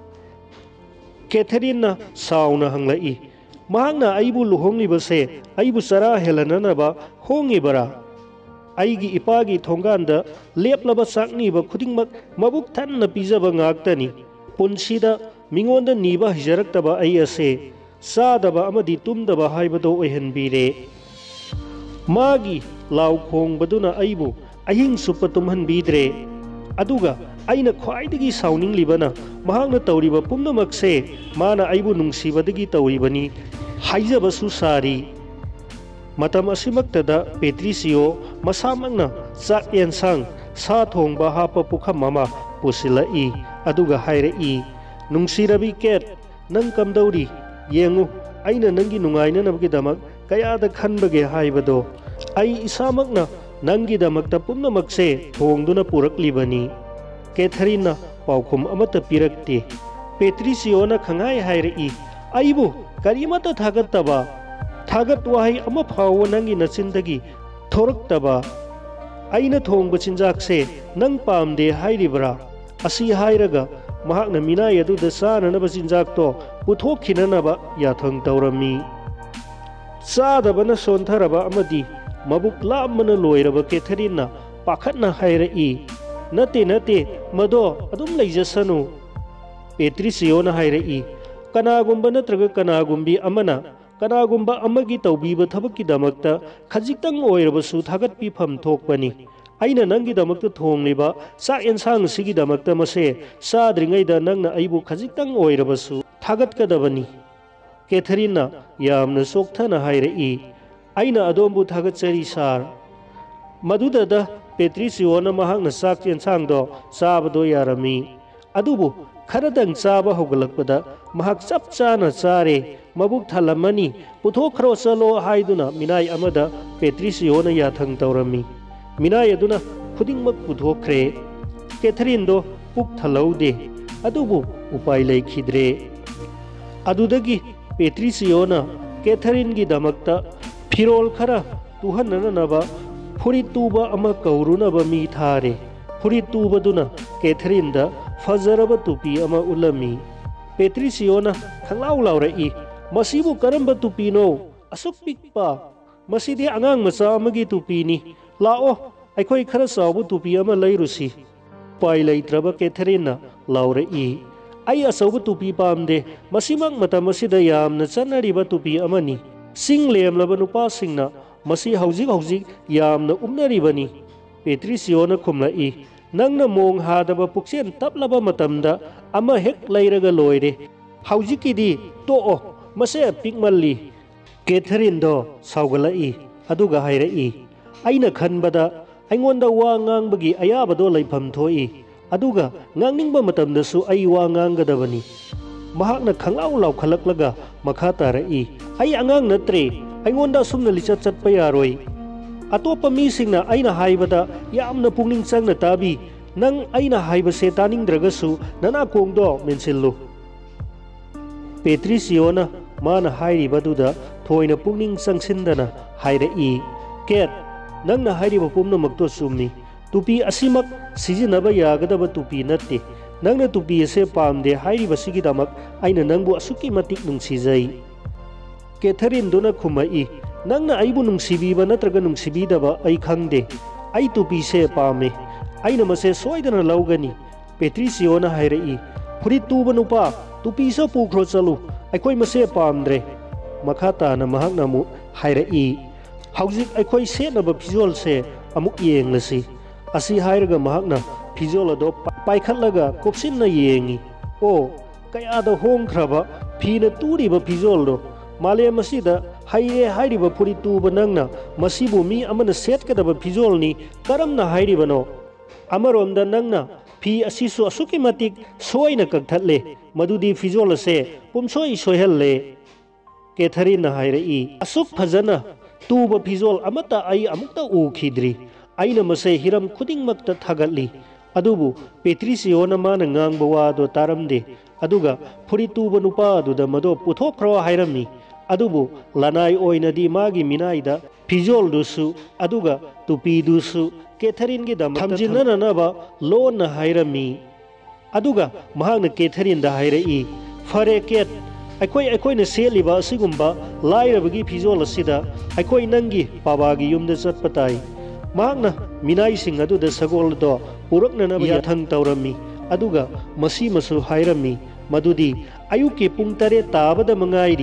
ꯀꯦꯊꯔꯤꯟꯅ ꯁꯥꯎꯅ ꯍꯪꯂꯛꯏ, ꯃꯍꯥꯛꯅ ꯑꯩꯕꯨ ꯂꯨꯍꯣꯡꯂꯤꯕꯁꯦ ꯑꯩꯕꯨ ꯆꯔꯥ ꯍꯦꯜꯍꯟꯅꯅꯕ ꯍꯣꯡꯉꯤꯕꯔꯥ? ꯑꯩꯒꯤ ꯏꯄꯥꯒꯤ ꯊꯣꯡꯒꯥꯟꯗ ꯂꯦꯞꯂꯕ ꯆꯥꯛꯅꯤꯕ ꯈꯨꯗꯤꯡꯃꯛ ꯃꯕꯨꯛ ꯊꯟꯅ ꯄꯤꯖꯕ ꯉꯥꯛꯇꯅꯤ꯫ ꯄꯨꯟꯁꯤꯗ ꯃꯤꯉꯣꯟꯗ ꯅꯤꯕ ꯍꯩꯖꯔꯛꯇꯕ ꯑꯩ ꯑꯁꯦ ꯆꯥꯗꯕ ꯑꯃꯗꯤ ꯇꯨꯝꯗꯕ ꯍꯥꯏꯕꯗꯣ ꯑꯣꯏꯍꯟꯕꯤꯔꯦ꯫ ꯃꯥꯒꯤ ꯂꯥꯎ ꯈꯣꯡꯕꯗꯨꯅ ꯑꯩꯕꯨ ꯑꯍꯤꯡ ꯆꯨꯞꯄ ꯇꯨꯝꯍꯟꯕꯤꯗ꯭ꯔꯦ꯫ ꯑꯗꯨꯒ ꯑꯩꯅ ꯈ꯭ꯋꯥꯏꯗꯒꯤ ꯁꯥꯎꯅꯤꯡꯂꯤꯕꯅ ꯃꯍꯥꯛꯅ ꯇꯧꯔꯤꯕ ꯄꯨꯝꯅꯃꯛꯁꯦ ꯃꯥꯅ ꯑꯩꯕꯨ ꯅꯨꯡꯁꯤꯕꯗꯒꯤ ꯇꯧꯔꯤꯕꯅꯤ ꯍꯥꯏꯖꯕꯁꯨ ꯁꯥꯔꯤ꯫ ꯃꯇꯝ ꯑꯁꯤꯃꯛꯇꯗ ꯄꯦꯇ꯭ꯔꯤꯁꯤꯌꯣ ꯃꯁꯥꯃꯛꯅ ꯆꯥꯛ ꯌꯦꯟꯁꯥꯡ ꯁꯥ ꯊꯣꯡꯕ ꯍꯥꯞꯄ ꯄꯨꯈꯝ ꯑꯃ ꯄꯨꯁꯤꯜꯂꯛꯏ ꯑꯗꯨꯒ ꯍꯥꯏꯔꯛꯏ, ꯅꯨꯡꯁꯤꯔꯕꯤ ꯀꯦꯠ, ꯅꯪ ꯀꯝꯗꯧꯔꯤ? ꯌꯦꯡꯉꯨ, ꯑꯩꯅ ꯅꯪꯒꯤ ꯅꯨꯡꯉꯥꯏꯅꯅꯕꯒꯤꯗꯃꯛ ꯀꯌꯥꯗ ꯈꯟꯕꯒꯦ ꯍꯥꯏꯕꯗꯣ꯫ ꯑꯩ ꯏꯁꯥꯃꯛꯅ ꯅꯪꯒꯤꯗꯃꯛꯇ ꯄꯨꯝꯅꯃꯛꯁꯦ ꯊꯣꯡꯗꯨꯅ ꯄꯨꯔꯛꯂꯤꯕꯅꯤ꯫ ꯀꯦꯊꯔꯤꯟꯅ ꯄꯥꯎꯈꯨꯝ ꯑꯃꯠꯇ ꯄꯤꯔꯛꯇꯦ꯫ ꯄꯦꯇ꯭ꯔꯤꯁꯤꯌꯣꯅ ꯈꯪꯍꯥꯏ ꯍꯥꯏꯔꯛꯏ, ꯑꯩꯕꯨ ꯀꯔꯤꯃꯠꯇ ꯊꯥꯒꯠꯇꯕ, ꯊꯥꯒꯠ ꯋꯥꯍꯩ ꯑꯃ ꯐꯥꯎꯕ ꯅꯪꯒꯤ ꯅꯆꯤꯟꯗꯒꯤ ꯊꯣꯔꯛꯇꯕ, ꯑꯩꯅ ꯊꯣꯡꯕ ꯆꯤꯟꯖꯥꯛꯁꯦ ꯅꯪ ꯄꯥꯝꯗꯦ ꯍꯥꯏꯔꯤꯕ꯭ꯔꯥ? ꯑꯁꯤ ꯍꯥꯏꯔꯒ ꯃꯍꯥꯛꯅ ꯃꯤꯅꯥꯏ ꯑꯗꯨꯗ ꯆꯥꯅꯅꯕ ꯆꯤꯟꯖꯥꯛꯇꯣ ꯄꯨꯊꯣꯛꯈꯤꯅꯅꯕ ꯌꯥꯊꯪ ꯇꯧꯔꯝꯃꯤ꯫ ꯆꯥꯗꯕꯅ ꯁꯣꯟꯊꯔꯕ ꯑꯃꯗꯤ ꯃꯕꯨꯛ ꯂꯥꯝꯕꯅ ꯂꯣꯏꯔꯕ ꯀꯦꯊꯔꯤꯟꯅ ꯄꯥꯈꯠꯅ ꯍꯥꯏꯔꯛꯏ, ꯅꯠꯇꯦ ꯅꯠꯇꯦ, ꯃꯗꯣ ꯑꯗꯨꯝ ꯂꯩꯖꯁꯅꯨ꯫ ꯄꯦꯇ꯭ꯔꯤꯁꯤꯌꯣꯅ ꯍꯥꯏꯔꯛꯏ, ꯀꯅꯥꯒꯨꯝꯕ ꯅꯠꯇ꯭ꯔꯒ ꯀꯅꯥꯒꯨꯝꯕꯤ ꯑꯃꯅ ꯀꯅꯥꯒꯨꯝꯕ ꯑꯃꯒꯤ ꯇꯧꯕꯤꯕ ꯊꯕꯛꯀꯤꯗꯃꯛꯇ ꯈꯖꯤꯛꯇꯪ ꯑꯣꯏꯔꯕꯁꯨ ꯊꯥꯒꯠꯄꯤꯐꯝ ꯊꯣꯛꯄꯅꯤ꯫ ꯑꯩꯅ ꯅꯪꯒꯤꯗꯃꯛꯇ ꯊꯣꯡꯂꯤꯕ ꯆꯥꯛ ꯌꯦꯟꯁꯥꯡ ꯑꯁꯤꯒꯤꯗꯃꯛꯇ ꯃꯁꯦ ꯆꯥꯗ꯭ꯔꯤꯉꯩꯗ ꯅꯪꯅ ꯑꯩꯕꯨ ꯈꯖꯤꯛꯇꯪ ꯑꯣꯏꯔꯕꯁꯨ ꯊꯥꯒꯠꯀꯗꯕꯅꯤ꯫ ꯀꯦꯊꯔꯤꯟꯅ ꯌꯥꯝꯅ ꯆꯣꯛꯊꯅ ꯍꯥꯏꯔꯛꯏ, ꯑꯩꯅ ꯑꯗꯣꯝꯕꯨ ꯊꯥꯒꯠꯆꯔꯤ ꯁꯥꯔ꯫ ꯃꯗꯨꯗꯗ ꯄꯦꯇ꯭ꯔꯤꯁꯤꯌꯣꯅ ꯃꯍꯥꯛꯅ ꯆꯥꯛ ꯌꯦꯟꯁꯥꯡꯗꯣ ꯆꯥꯕꯗꯣ ꯌꯥꯔꯝꯃꯤ꯫ ꯑꯗꯨꯕꯨ ꯈꯔꯗꯪ ꯆꯥꯕ ꯍꯧꯒꯠꯂꯛꯄꯗ ꯃꯍꯥꯛ ꯆꯞ ꯆꯥꯅ ꯆꯥꯔꯦ, ꯃꯕꯨꯛ ꯊꯜꯂꯝꯃꯅꯤ, ꯄꯨꯊꯣꯛꯈ꯭ꯔꯣ ꯆꯠꯂꯣ ꯍꯥꯏꯗꯨꯅ ꯃꯤꯅꯥꯏ ꯑꯃꯗ ꯄꯦꯇ꯭ꯔꯤꯁꯤꯌꯣꯅ ꯌꯥꯊꯪ ꯇꯧꯔꯝꯃꯤ꯫ ꯃꯤꯅꯥꯏ ꯑꯗꯨꯅ ꯈꯨꯗꯤꯡꯃꯛ ꯄꯨꯊꯣꯛꯈ꯭ꯔꯦ꯫ ꯀꯦꯊꯔꯤꯟꯗꯣ ꯄꯨꯛ ꯊꯜꯍꯧꯗꯦ, ꯑꯗꯨꯕꯨ ꯎꯄꯥꯏ ꯂꯩꯈꯤꯗ꯭ꯔꯦ꯫ ꯑꯗꯨꯗꯒꯤ ꯄꯦꯇ꯭ꯔꯤꯁꯤꯌꯣꯅ ꯀꯦꯊꯔꯤꯟꯒꯤꯗꯃꯛꯇ ꯐꯤꯔꯣꯜ ꯈꯔ ꯇꯨꯍꯟꯅꯅꯕ ꯐꯨꯔꯤꯠ ꯇꯨꯕ ꯑꯃ ꯀꯧꯔꯨꯅꯕ ꯃꯤ ꯊꯥꯔꯦ꯫ ꯐꯨꯔꯤꯠ ꯇꯨꯕꯗꯨꯅ ꯀꯦꯊꯔꯤꯟꯗ ꯐꯖꯔꯕ ꯇꯨꯄꯤ ꯑꯃ ꯎꯠꯂꯝꯃꯤ꯫ ꯄꯦꯇ꯭ꯔꯤꯁꯤꯌꯣꯅ ꯈꯪꯂꯥꯎ ꯂꯥꯎꯔꯛꯏ, ꯃꯁꯤꯕꯨ ꯀꯔꯝꯕ ꯇꯨꯄꯤꯅꯣ? ꯑꯁꯨꯛ ꯄꯤꯛꯄ! ꯃꯁꯤꯗꯤ ꯑꯉꯥꯡ ꯃꯆꯥ ꯑꯃꯒꯤ ꯇꯨꯄꯤꯅꯤ꯫ ꯂꯥꯛꯑꯣ, ꯑꯩꯈꯣꯏ ꯈꯔ ꯆꯥꯎꯕ ꯇꯨꯄꯤ ꯑꯃ ꯂꯩꯔꯨꯁꯤ꯫ ꯎꯄꯥꯏ ꯂꯩꯇ꯭ꯔꯕ ꯀꯦꯊꯔꯤꯟꯅ ꯂꯥꯎꯔꯛꯏ, ꯑꯩ ꯑꯆꯧꯕ ꯇꯨꯄꯤ ꯄꯥꯝꯗꯦ, ꯃꯁꯤꯃꯛ ꯃꯇꯝ ꯑꯁꯤꯗ ꯌꯥꯝꯅ ꯆꯠꯅꯔꯤꯕ ꯇꯨꯄꯤ ꯑꯃꯅꯤ꯫ ꯆꯤꯡ ꯂꯦꯝꯂꯕ ꯅꯨꯄꯥꯁꯤꯡꯅ ꯃꯁꯤ ꯍꯧꯖꯤꯛ ꯍꯧꯖꯤꯛ ꯌꯥꯝꯅ ꯎꯞꯅꯔꯤꯕꯅꯤ꯫ ꯄꯦꯇ꯭ꯔꯤꯁꯤꯌꯣꯅ ꯈꯨꯝꯂꯛꯏ, ꯅꯪꯅ ꯃꯣꯡ ꯍꯥꯗꯕ ꯄꯨꯛꯆꯦꯜ ꯇꯞꯂꯕ ꯃꯇꯝꯗ ꯑꯃ ꯍꯦꯛ ꯂꯩꯔꯒ ꯂꯣꯏꯔꯦ꯫ ꯍꯧꯖꯤꯛꯀꯤꯗꯤ ꯇꯣꯛꯑꯣ, ꯃꯁꯦ ꯄꯤꯛꯃꯜꯂꯤ꯫ ꯀꯦꯊꯔꯤꯟꯗꯣ ꯁꯥꯎꯒꯠꯂꯛꯏ ꯑꯗꯨꯒ ꯍꯥꯏꯔꯛꯏ, ꯑꯩꯅ ꯈꯟꯕꯗ ꯑꯩꯉꯣꯟꯗ ꯋꯥ ꯉꯥꯡꯕꯒꯤ ꯑꯌꯥꯕꯗꯣ ꯂꯩꯐꯝ ꯊꯣꯛꯏ, ꯑꯗꯨꯒ ꯉꯥꯡꯅꯤꯡꯕ ꯃꯇꯝꯗꯁꯨ ꯑꯩ ꯋꯥ ꯉꯥꯡꯒꯗꯕꯅꯤ꯫ ꯃꯍꯥꯛꯅ ꯈꯪꯂꯥꯎ ꯂꯥꯎꯈꯠꯂꯛꯂꯒ ꯃꯈꯥ ꯇꯥꯔꯛꯏ, ꯑꯩ ꯑꯉꯥꯡ ꯅꯠꯇ꯭ꯔꯦ, ꯑꯩꯉꯣꯟꯗ ꯑꯁꯨꯝꯅ ꯂꯤꯆꯠ ꯆꯠꯄ ꯌꯥꯔꯣꯏ꯫ ꯑꯇꯣꯞꯄ ꯃꯤꯁꯤꯡꯅ ꯑꯩꯅ ꯍꯥꯏꯕꯗ ꯌꯥꯝꯅ ꯄꯨꯛꯅꯤꯡ ꯆꯪꯅ ꯇꯥꯕꯤ꯫ ꯅꯪ ꯑꯩꯅ ꯍꯥꯏꯕꯁꯦ ꯇꯥꯅꯤꯡꯗ꯭ꯔꯒꯁꯨ ꯅꯅꯥꯀꯣꯡꯗꯣ ꯃꯦꯟꯁꯤꯜꯂꯨ꯫ ꯄꯦꯇ꯭ꯔꯤꯁꯤꯌꯣꯅ ꯃꯥꯅ ꯍꯥꯏꯔꯤꯕꯗꯨꯗ ꯊꯣꯏꯅ ꯄꯨꯛꯅꯤꯡ ꯆꯪꯁꯤꯟꯗꯅ ꯍꯥꯏꯔꯛꯏ, ꯀꯦꯠ, ꯅꯪꯅ ꯍꯥꯏꯔꯤꯕ ꯄꯨꯝꯅꯃꯛꯇꯣ ꯆꯨꯝꯃꯤ꯫ ꯇꯨꯄꯤ ꯑꯁꯤꯃꯛ ꯁꯤꯖꯤꯟꯅꯕ ꯌꯥꯒꯗꯕ ꯇꯨꯄꯤ ꯅꯠꯇꯦ꯫ ꯅꯪꯅ ꯇꯨꯄꯤ ꯑꯁꯦ ꯄꯥꯝꯗꯦ ꯍꯥꯏꯔꯤꯕꯁꯤꯒꯤꯗꯃꯛ ꯑꯩꯅ ꯅꯪꯕꯨ ꯑꯁꯨꯛꯀꯤ ꯃꯇꯤꯛ ꯅꯨꯡꯁꯤꯖꯩ꯫ ꯀꯦꯊꯔꯤꯟꯗꯨꯅ ꯈꯨꯝꯃꯛꯏ, ꯅꯪꯅ ꯑꯩꯕꯨ ꯅꯨꯡꯁꯤꯕꯤꯕ ꯅꯠꯇ꯭ꯔꯒ ꯅꯨꯡꯁꯤꯕꯤꯗꯕ ꯑꯩ ꯈꯪꯗꯦ, ꯑꯩ ꯇꯨꯄꯤꯁꯦ ꯄꯥꯝꯃꯦ, ꯑꯩꯅ ꯃꯁꯦ ꯁꯣꯏꯗꯅ ꯂꯧꯒꯅꯤ꯫ ꯄꯦꯇ꯭ꯔꯤꯁꯤꯌꯣꯅ ꯍꯥꯏꯔꯛꯏ, ꯐꯨꯔꯤꯠ ꯇꯨꯕ ꯅꯨꯄꯥ, ꯇꯨꯄꯤꯁꯨ ꯄꯨꯈ꯭ꯔꯣ ꯆꯠꯂꯨ, ꯑꯩꯈꯣꯏ ꯃꯁꯦ ꯄꯥꯝꯗ꯭ꯔꯦ꯫ ꯃꯈꯥ ꯇꯥꯅ ꯃꯍꯥꯛꯅ ꯑꯃꯨꯛ ꯍꯥꯏꯔꯛꯏ, ꯍꯧꯖꯤꯛ ꯑꯩꯈꯣꯏ ꯁꯦꯠꯅꯕ ꯐꯤꯖꯣꯜꯁꯦ ꯑꯃꯨꯛ ꯌꯦꯡꯂꯁꯤ꯫ ꯑꯁꯤ ꯍꯥꯏꯔꯒ ꯃꯍꯥꯛꯅ ꯐꯤꯖꯣꯜ ꯑꯗꯣ ꯄꯥꯏꯈꯠꯂꯒ ꯀꯨꯞꯁꯤꯟꯅ ꯌꯦꯡꯉꯤ꯫ ꯑꯣ, ꯀꯌꯥꯗ ꯍꯣꯡꯈ꯭ꯔꯕ ꯐꯤꯅ ꯇꯨꯔꯤꯕ ꯐꯤꯖꯣꯜꯗꯣ! ꯃꯥꯂꯦꯝ ꯑꯁꯤꯗ ꯍꯩꯔꯦ ꯍꯥꯏꯔꯤꯕ ꯐꯨꯔꯤꯠ ꯇꯨꯕ ꯅꯪꯅ ꯃꯁꯤꯕꯨ ꯃꯤ ꯑꯃꯅ ꯁꯦꯠꯀꯗꯕ ꯐꯤꯖꯣꯜꯅꯤ ꯀꯔꯝꯅ ꯍꯥꯏꯔꯤꯕꯅꯣ? ꯑꯃꯔꯣꯝꯗ ꯅꯪꯅ ꯐꯤ ꯑꯁꯤꯁꯨ ꯑꯁꯨꯛꯀꯤ ꯃꯇꯤꯛ ꯁꯣꯏꯅ ꯀꯛꯊꯠꯂꯦ, ꯃꯗꯨꯗꯤ ꯐꯤꯖꯣꯜ ꯑꯁꯦ ꯄꯨꯝꯁꯣꯏ ꯁꯣꯏꯍꯜꯂꯦ꯫ ꯀꯦꯊꯔꯤꯟꯅ ꯍꯥꯏꯔꯛꯏ, ꯑꯁꯨꯛ ꯐꯖꯅ ꯇꯨꯕ ꯐꯤꯖꯣꯜ ꯑꯃꯠꯇ ꯑꯩ ꯑꯃꯨꯛꯇ ꯎꯈꯤꯗ꯭ꯔꯤ, ꯑꯩꯅ ꯃꯁꯦ ꯍꯤꯔꯝ ꯈꯨꯗꯤꯡꯃꯛꯇ ꯊꯥꯒꯠꯂꯤ꯫ ꯑꯗꯨꯕꯨ ꯄꯦꯇ꯭ꯔꯤꯁꯤꯌꯣꯅ ꯃꯥꯅ ꯉꯥꯡꯕ ꯋꯥꯗꯣ ꯇꯥꯔꯝꯗꯦ, ꯑꯗꯨꯒ ꯐꯨꯔꯤꯠ ꯇꯨꯕ ꯅꯨꯄꯥ ꯑꯗꯨꯗ ꯃꯗꯣ ꯄꯨꯊꯣꯛꯈ꯭ꯔꯣ ꯍꯥꯏꯔꯝꯃꯤ꯫ ꯑꯗꯨꯕꯨ ꯂꯅꯥꯏ ꯑꯣꯏꯅꯗꯤ ꯃꯥꯒꯤ ꯃꯤꯅꯥꯏꯗ ꯐꯤꯖꯣꯜꯗꯨꯁꯨ ꯑꯗꯨꯒ ꯇꯨꯄꯤꯗꯨꯁꯨ ꯀꯦꯊꯔꯤꯟꯒꯤꯗꯃꯛꯇ ꯊꯝꯖꯤꯟꯅꯅꯕ ꯂꯣꯟꯅ ꯍꯥꯏꯔꯝꯃꯤ꯫ ꯑꯗꯨꯒ ꯃꯍꯥꯛꯅ ꯀꯦꯊꯔꯤꯟꯗ ꯍꯥꯏꯔꯛꯏ, ꯐꯔꯦ ꯀꯦꯠ, ꯑꯩꯈꯣꯏ ꯑꯩꯈꯣꯏꯅ ꯁꯦꯠꯂꯤꯕ ꯑꯁꯤꯒꯨꯝꯕ ꯂꯥꯏꯔꯕꯒꯤ ꯐꯤꯖꯣꯜ ꯑꯁꯤꯗ ꯑꯩꯈꯣꯏ ꯅꯪꯒꯤ ꯕꯥꯕꯥꯒꯤ ꯌꯨꯝꯗ ꯆꯠꯄ ꯇꯥꯏ꯫ ꯃꯍꯥꯛꯅ ꯃꯤꯅꯥꯏꯁꯤꯡ ꯑꯗꯨꯗ ꯁꯒꯣꯜ ꯑꯗꯣ ꯄꯨꯔꯛꯅꯅꯕ ꯌꯥꯊꯪ ꯇꯧꯔꯝꯃꯤ, ꯑꯗꯨꯒ ꯃꯁꯤꯃꯁꯨ ꯍꯥꯏꯔꯝꯃꯤ ꯃꯗꯨꯗꯤ ꯑꯌꯨꯛꯀꯤ ꯄꯨꯡ ꯇꯔꯦꯠ ꯇꯥꯕꯗ ꯃꯉꯥꯏꯔꯤ,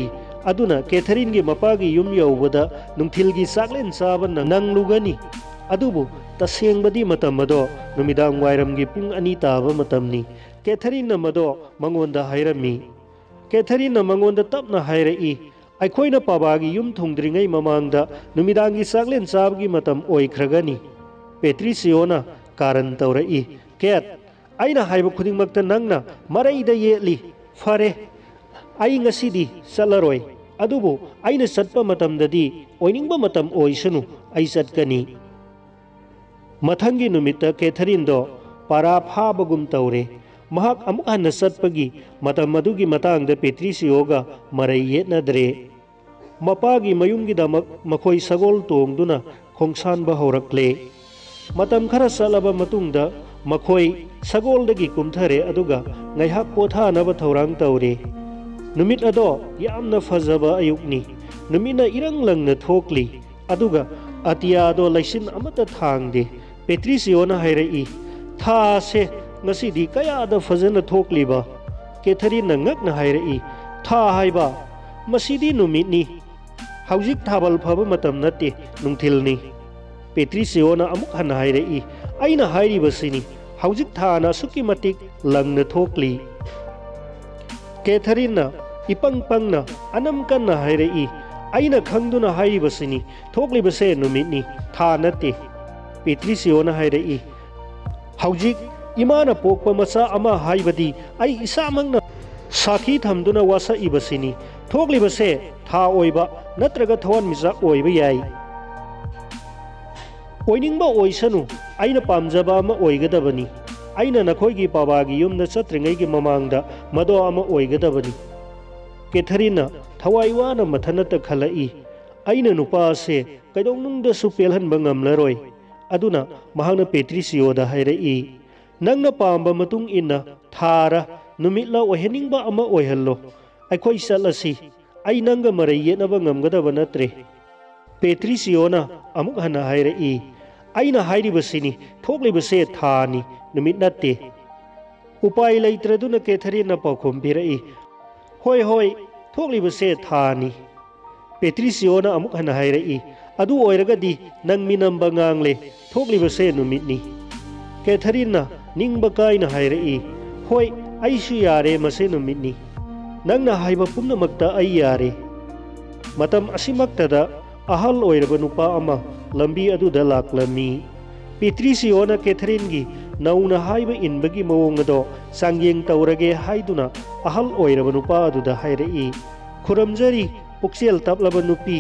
अदुना कैथरीन की मपागी युम यौबदा नुंथिल की चाकलेन चाबा नंगलुगनी अदुबु तसेंगबदी मतम अदो नुमिदांग वायरम की पुंग अनी ताबा मतमनी कैथरीन मदो मंगोंदा हायरमी कैथरीन मंगोंदा तपना हायरई अखोइना पाबागी युम थुंगद्रिंगै ममांगदा नुमिदांगी चाकलेन चाबगी मतम ओइख्रगनी पेट्रिसियोना कारण तौरई कैट अइना हाइब खुदिंगमक्ता नंगना मरैदा येली फरे आई ngasiदी चलरोय अदुबु अइना चटपा मतमददी ओइनिंगबा मतम ओइसनु अइ चटकनी मथंगी नुमित्ता कैथरीन दो पारा फाबगुम तौरे महाक अमुक हन्ना चटपगी मतम मदुगी मतांगदा पेट्रिसियोगा मरै येतनद्रे मपागी मयुमगी दमक मखोय सगोल तोंगदुना खोंगसानबा हौरक्ले मतम खरा चलबा मतुंगदा मखोय सगोलदगी कुमथरे अदुगा ngaiha पोथानबा थौरांग तौरे नुमित अदो यामना फजबा अयुकनी नुमिना इरंग लंगना थोकली अदुगा अतिया दो लैसिन अमता थांगदे पेट्रिसियोना हायरई था से ngasiदी कयादा फजना थोकलीबा कैथरीन ngakna हायरई था हायबा मसीदी नुमितनी हौजिक थाबल फबा मतम नते नुंथिलनी पेट्रिसियोना अमुक हन्ना हायरई अइना हायरिबसिनी हौजिक थाना सुकी मतिक लंगना थोकली कैथरीन इपंग पंगना अनम कन्ना हायरई अइना खंगदुना हायरिबसिनी थोकलिबसे नुमितनी था नते पेट्रिसियोना हायरई हौजिक इमाना पोकपा मचा अमा हायबदी अइ इसामंगना साखी थमदुना वासा इबसिनी थोकलिबसे था ओइबा नत्रगा थवन मिजा ओइबा याई ओइनिंगबा ओइसनु अइना पामजबा अमा ओइगदबनी अइना नखोइगी पाबागी युमदा चत्रिंगैगी ममांगदा मदो अमा ओइगदबनी कैथरीन थवाई वाना मथनता खलई अइना नुपासे कैदोंनुंगदसु पेलहनबा ngamlaroy अदुना महांगना पेट्रिसियोदा हायरई नंगना पामबा मतुंग इन्ना थारा नुमितला ओहेनिंगबा अमा ओइहल्लो अखोइ चलसी अइ नंगा मरै येतनबा ngamगदबा नत्रे पेट्रिसियोना अमुक हन्ना हायरई अइना हायरिबसिनी थोकलिबसे थानी नुमित नत्ते उपाय लैत्रदुना कैथरीन पाउखोम पिरई होय होय थोकलिबसे थानी पेट्रिसियोना अमुक हन्ना हायरई अदु ओइरगदी नंग मिनंबा ngangle थोकलिबसे नुमितनी कैथरीन निंगबा कायना हायरई होय अइसु यारे मसे नुमितनी नंगना हायबा पुम्नमक्ता अइ यारे मतम असिमक्तदा अहल ओइरबा नुपा अमा लंबी अदुदा लाक्लमी पेट्रिसियोना कैथरीन की नौना हायबा इनबगी मवोंग अदो सांगयेंग तौरगे हायदुना अहल ओइरबा नुपा अदुदा हायरई खुरमजरी पुक्सेल तपलबा नुपी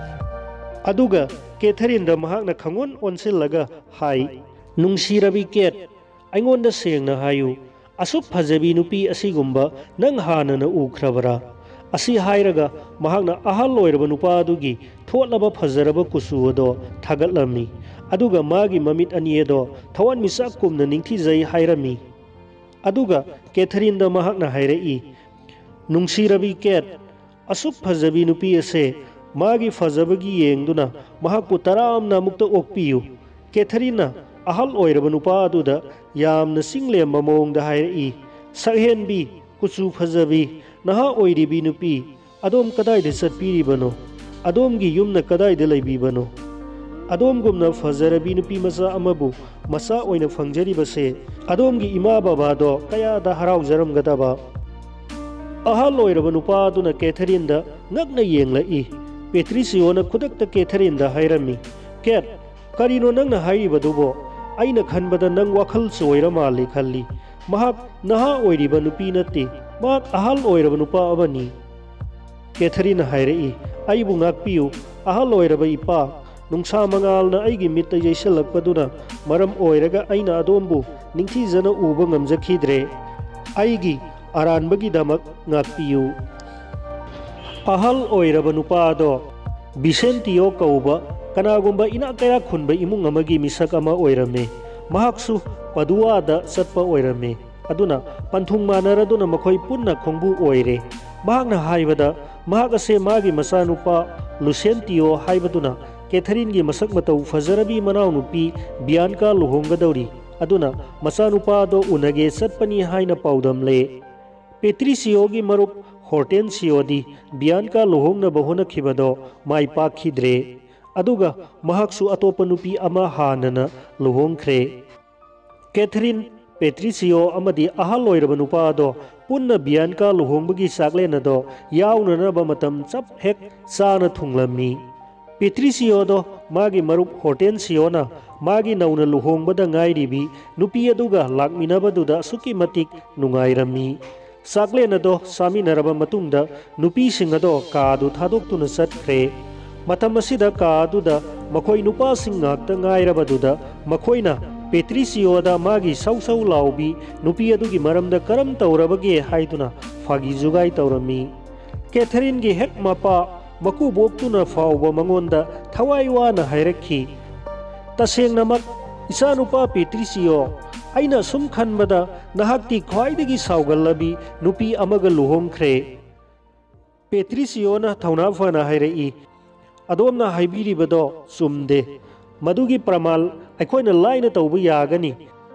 अदुगा कैथरीन दा महाकना खंगोन ओनसिलगा हाय नुंगसिरबी केट अइंगोंदा सेंगना हायु असुक फजबी नुपी असिगुंबा नंग हानना उख्रबरा असी हायरगा महाकना अहल ओइरबा नुपा अदुगी थोलबा फजरबा कुसु अदो थागतलमी अदुगा मागी ममित अनियदो थवन मिसा कुमना निंगथिजै हायरमी अदुगा कैथरीन दा महाकना हायरई नुंगसिरबी केट असुक फजबी नुपी असे मागी फजबगी येंगदुना महाकु तरामना मुक्ता ओकपियु कैथरीन अहल ओइरबा नुपा अदुदा यामना सिंगलेम ममोंगदा हायरई सहेनबी कुचु फजबी नहा ओइरिबी नुपी अदोम कदाइदा चटपीरिबनो अदोमगी युमना कदाइदा लैबीबनो अदोमगुमना फजरबी नुपी मचा अमबु मचा ओइना फंगजरिबसे अदोमगी इमा बाबादो कयादा हराउजरमगदबा अहल ओइरबा नुपा अदुना कैथरीन दा ngakna yenglai पेट्रिसियोना खुदक्ता कैथरीन दा हायरमी कैट करिनो नंगना हायरिबदुबो अइना खनबदा नंग वाखल सोइरा माले खल्ली महाक नहा ओइरिबा नुपी नते महाक अहल ओइरबा नुपा अबनी कैथरीन हायरई अइबु ngakपियु अहल ओइरबा इपा नुंगसा मंगालना अइगी मित्ता यैसलकपदुना मरम ओइरगा अइना अदोमबु निंगथिजना उबा ngamjakidre अइगी अरानबगी दमक ngakपियु अहल ओइरबा नुपा अदो बिसेंतियो कौबा कनागुंबा इना कया खुनबा इमुंग अमगी मिसक अमा ओइरमे महाकसु पदुआदा चटपा ओइरमे अदुना पंथुंग मानरदुना मखोय पुन्ना खोंबु ओइरे महाकना हायबदा महाक असे मागी मसानुपा लुसेंतियो हायबदुना कैथरीन की मसक मतौ फजरबी मनाव नुपी बियानका लुहोंगदौरी अदुना मसानुपा दो उनगे चटपनी हायना पाउदमले पेट्रिसियो की मरुप ꯍꯣꯔꯇꯦꯟꯁꯤꯌꯣꯗꯤ ꯕꯤꯌꯥꯟꯀꯥ ꯂꯨꯍꯣꯡꯅꯕ ꯍꯣꯠꯅꯈꯤꯕꯗꯣ ꯃꯥꯏ ꯄꯥꯛꯈꯤꯗ꯭ꯔꯦ, ꯑꯗꯨꯒ ꯃꯍꯥꯛꯁꯨ ꯑꯇꯣꯞꯄ ꯅꯨꯄꯤ ꯑꯃ ꯍꯥꯟꯅꯅ ꯂꯨꯍꯣꯡꯈ꯭ꯔꯦ꯫ ꯀꯦꯊꯔꯤꯟ, ꯄꯦꯇ꯭ꯔꯤꯁꯤꯌꯣ ꯑꯃꯗꯤ ꯑꯍꯜ ꯑꯣꯏꯔꯕ ꯅꯨꯄꯥ ꯑꯗꯣ ꯄꯨꯟꯅ ꯕꯤꯌꯥꯟꯀꯥ ꯂꯨꯍꯣꯡꯕꯒꯤ ꯆꯥꯛꯂꯦꯟ ꯑꯗꯣ ꯌꯥꯎꯅꯅꯕ ꯃꯇꯝ ꯆꯞ ꯍꯦꯛ ꯆꯥꯅ ꯊꯨꯡꯂꯝꯃꯤ꯫ ꯄꯦꯇ꯭ꯔꯤꯁꯤꯌꯣꯗꯣ ꯃꯥꯒꯤ ꯃꯔꯨꯞ ꯍꯣꯔꯇꯦꯟꯁꯤꯌꯣꯅ ꯃꯥꯒꯤ ꯅꯧꯅ ꯂꯨꯍꯣꯡꯕꯗ ꯉꯥꯏꯔꯤꯕꯤ ꯅꯨꯄꯤ ꯑꯗꯨꯒ ꯂꯥꯛꯃꯤꯟꯅꯕꯗꯨꯗ ꯑꯁꯨꯛꯀꯤ ꯃꯇꯤꯛ ꯅꯨꯡꯉꯥꯏꯔꯝꯃꯤ꯫ ꯆꯥꯛꯂꯦꯟ ꯑꯗꯣ ꯆꯥꯃꯤꯟꯅꯔꯕ ꯃꯇꯨꯡꯗ ꯅꯨꯄꯤꯁꯤꯡ ꯑꯗꯣ ꯀꯥꯗꯨ ꯊꯥꯗꯣꯛꯇꯨꯅ ꯆꯠꯈ꯭ꯔꯦ꯫ ꯃꯇꯝ ꯑꯁꯤꯗ ꯀꯥ ꯑꯗꯨꯗ ꯃꯈꯣꯏ ꯅꯨꯄꯥꯁꯤꯡ ꯉꯥꯛꯇ ꯉꯥꯏꯔꯕꯗꯨꯗ ꯃꯈꯣꯏꯅ ꯄꯦꯇ꯭ꯔꯤꯁꯤꯌꯣꯗ ꯃꯥꯒꯤ ꯁꯧ ꯁꯧ ꯂꯥꯎꯕꯤ ꯅꯨꯄꯤ ꯑꯗꯨꯒꯤ ꯃꯔꯝꯗ ꯀꯔꯝ ꯇꯧꯔꯕꯒꯦ ꯍꯥꯏꯗꯨꯅ ꯐꯥꯒꯤ ꯖꯨꯒꯥꯏ ꯇꯧꯔꯝꯃꯤ꯫ ꯀꯦꯊꯔꯤꯟꯒꯤ ꯍꯦꯛ ꯃꯄꯥ ꯃꯀꯨꯕꯣꯛꯇꯨꯅ ꯐꯥꯎꯕ ꯃꯉꯣꯟꯗ ꯊꯋꯥꯏ ꯋꯥꯅ ꯍꯥꯏꯔꯛꯈꯤ, "ꯇꯁꯦꯡꯅꯃꯛ ꯏꯆꯥꯅꯨꯄꯥ ꯄꯦꯇ꯭ꯔꯤꯁꯤꯌꯣ, ꯑꯩꯅ ꯁꯨꯝ ꯈꯟꯕꯗ ꯅꯍꯥꯛꯇꯤ ꯈ꯭ꯋꯥꯏꯗꯒꯤ ꯁꯥꯎꯒꯜꯂꯕꯤ ꯅꯨꯄꯤ ꯑꯃꯒ ꯂꯨꯍꯣꯡꯈ꯭ꯔꯦ"꯫ ꯄꯦꯇ꯭ꯔꯤꯁꯤꯌꯣꯅ ꯊꯧꯅꯥ ꯐꯅ ꯍꯥꯏꯔꯛꯏ, "ꯑꯗꯣꯝꯅ ꯍꯥꯏꯕꯤꯔꯤꯕꯗꯣ ꯆꯨꯝꯗꯦ꯫ ꯃꯗꯨꯒꯤ ꯄ꯭ꯔꯃꯥꯟ ꯑꯩꯈꯣꯏꯅ ꯂꯥꯏꯅ ꯇꯧꯕ ꯌꯥꯒꯅꯤ꯫